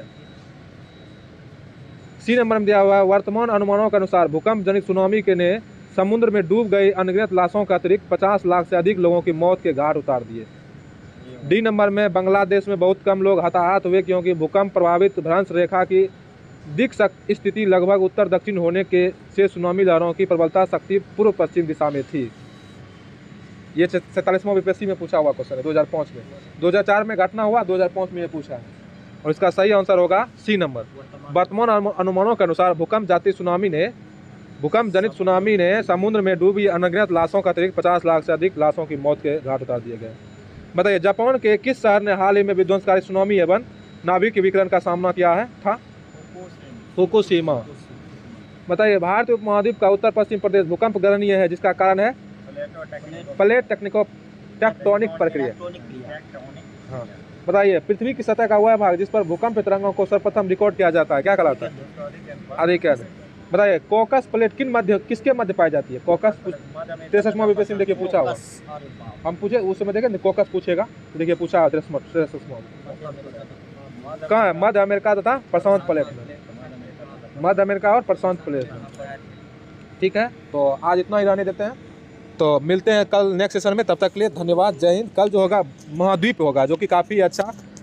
सी नंबर में दिया हुआ है वर्तमान अनुमानों के अनुसार भूकंप जनित सुनामी के ने समुद्र में डूब गई अनगिनत लाशों के अतिरिक्त पचास लाख से अधिक लोगों की मौत के घाट उतार दिए। डी नंबर में बांग्लादेश में बहुत कम लोग हताहत हुए क्योंकि भूकंप प्रभावित भ्रंश रेखा की दिक् स्थिति लगभग उत्तर दक्षिण होने के से सुनामी लहरों की प्रबलता शक्ति पूर्व पश्चिम दिशा में थी। ये सैंतालीसवां बीपीएससी में पूछा हुआ क्वेश्चन है दो हज़ार पाँच में। दो हज़ार चार में घटना हुआ, दो हज़ार पाँच में ये पूछा है और इसका सही आंसर होगा सी नंबर। वर्तमान अनुमानों के अनुसार भूकंप जाती सुनामी ने भूकंप जनित सुनामी ने समुद्र में डूबी अनगिनत लाशों का अतिरिक्त पचास लाख से अधिक लाशों की मौत के घाट उतार दिए गए। बताइए जापान के किस शहर ने हाल ही में विध्वंसकारी सुनामी एवं नाभिक विकिरण का सामना किया है था? फुकुशिमा। बताइए भारतीय उपमहाद्वीप का उत्तर पश्चिम प्रदेश भूकंप गणनीय है जिसका कारण है प्लेट टेक्निको टेक्टोनिक प्रक्रिया। हाँ बताइए पृथ्वी की सतह का वह भाग जिस पर भूकंप तरंगों को सर्वप्रथम रिकॉर्ड किया जाता है क्या कहलाता है? अधिकरण। बताइए कॉकस प्लेट किन मध्य किसके मध्य पाई जाती है? कॉकस तिरसठवां बीपीएससी में देखिए पूछा हुआ, हम पूछे उस समय देखें कॉकस पूछेगा, देखिए पूछा तिरसठवां कहाँ है? मध्य अमेरिका तथा प्रशांत प्लेट में, मध्य अमेरिका और प्रशांत प्लेट में। ठीक है तो आज इतना ही रहने देते हैं, तो मिलते हैं कल नेक्स्ट सेशन में। तब तक के लिए धन्यवाद, जय हिंद। कल जो होगा महाद्वीप होगा जो कि काफ़ी अच्छा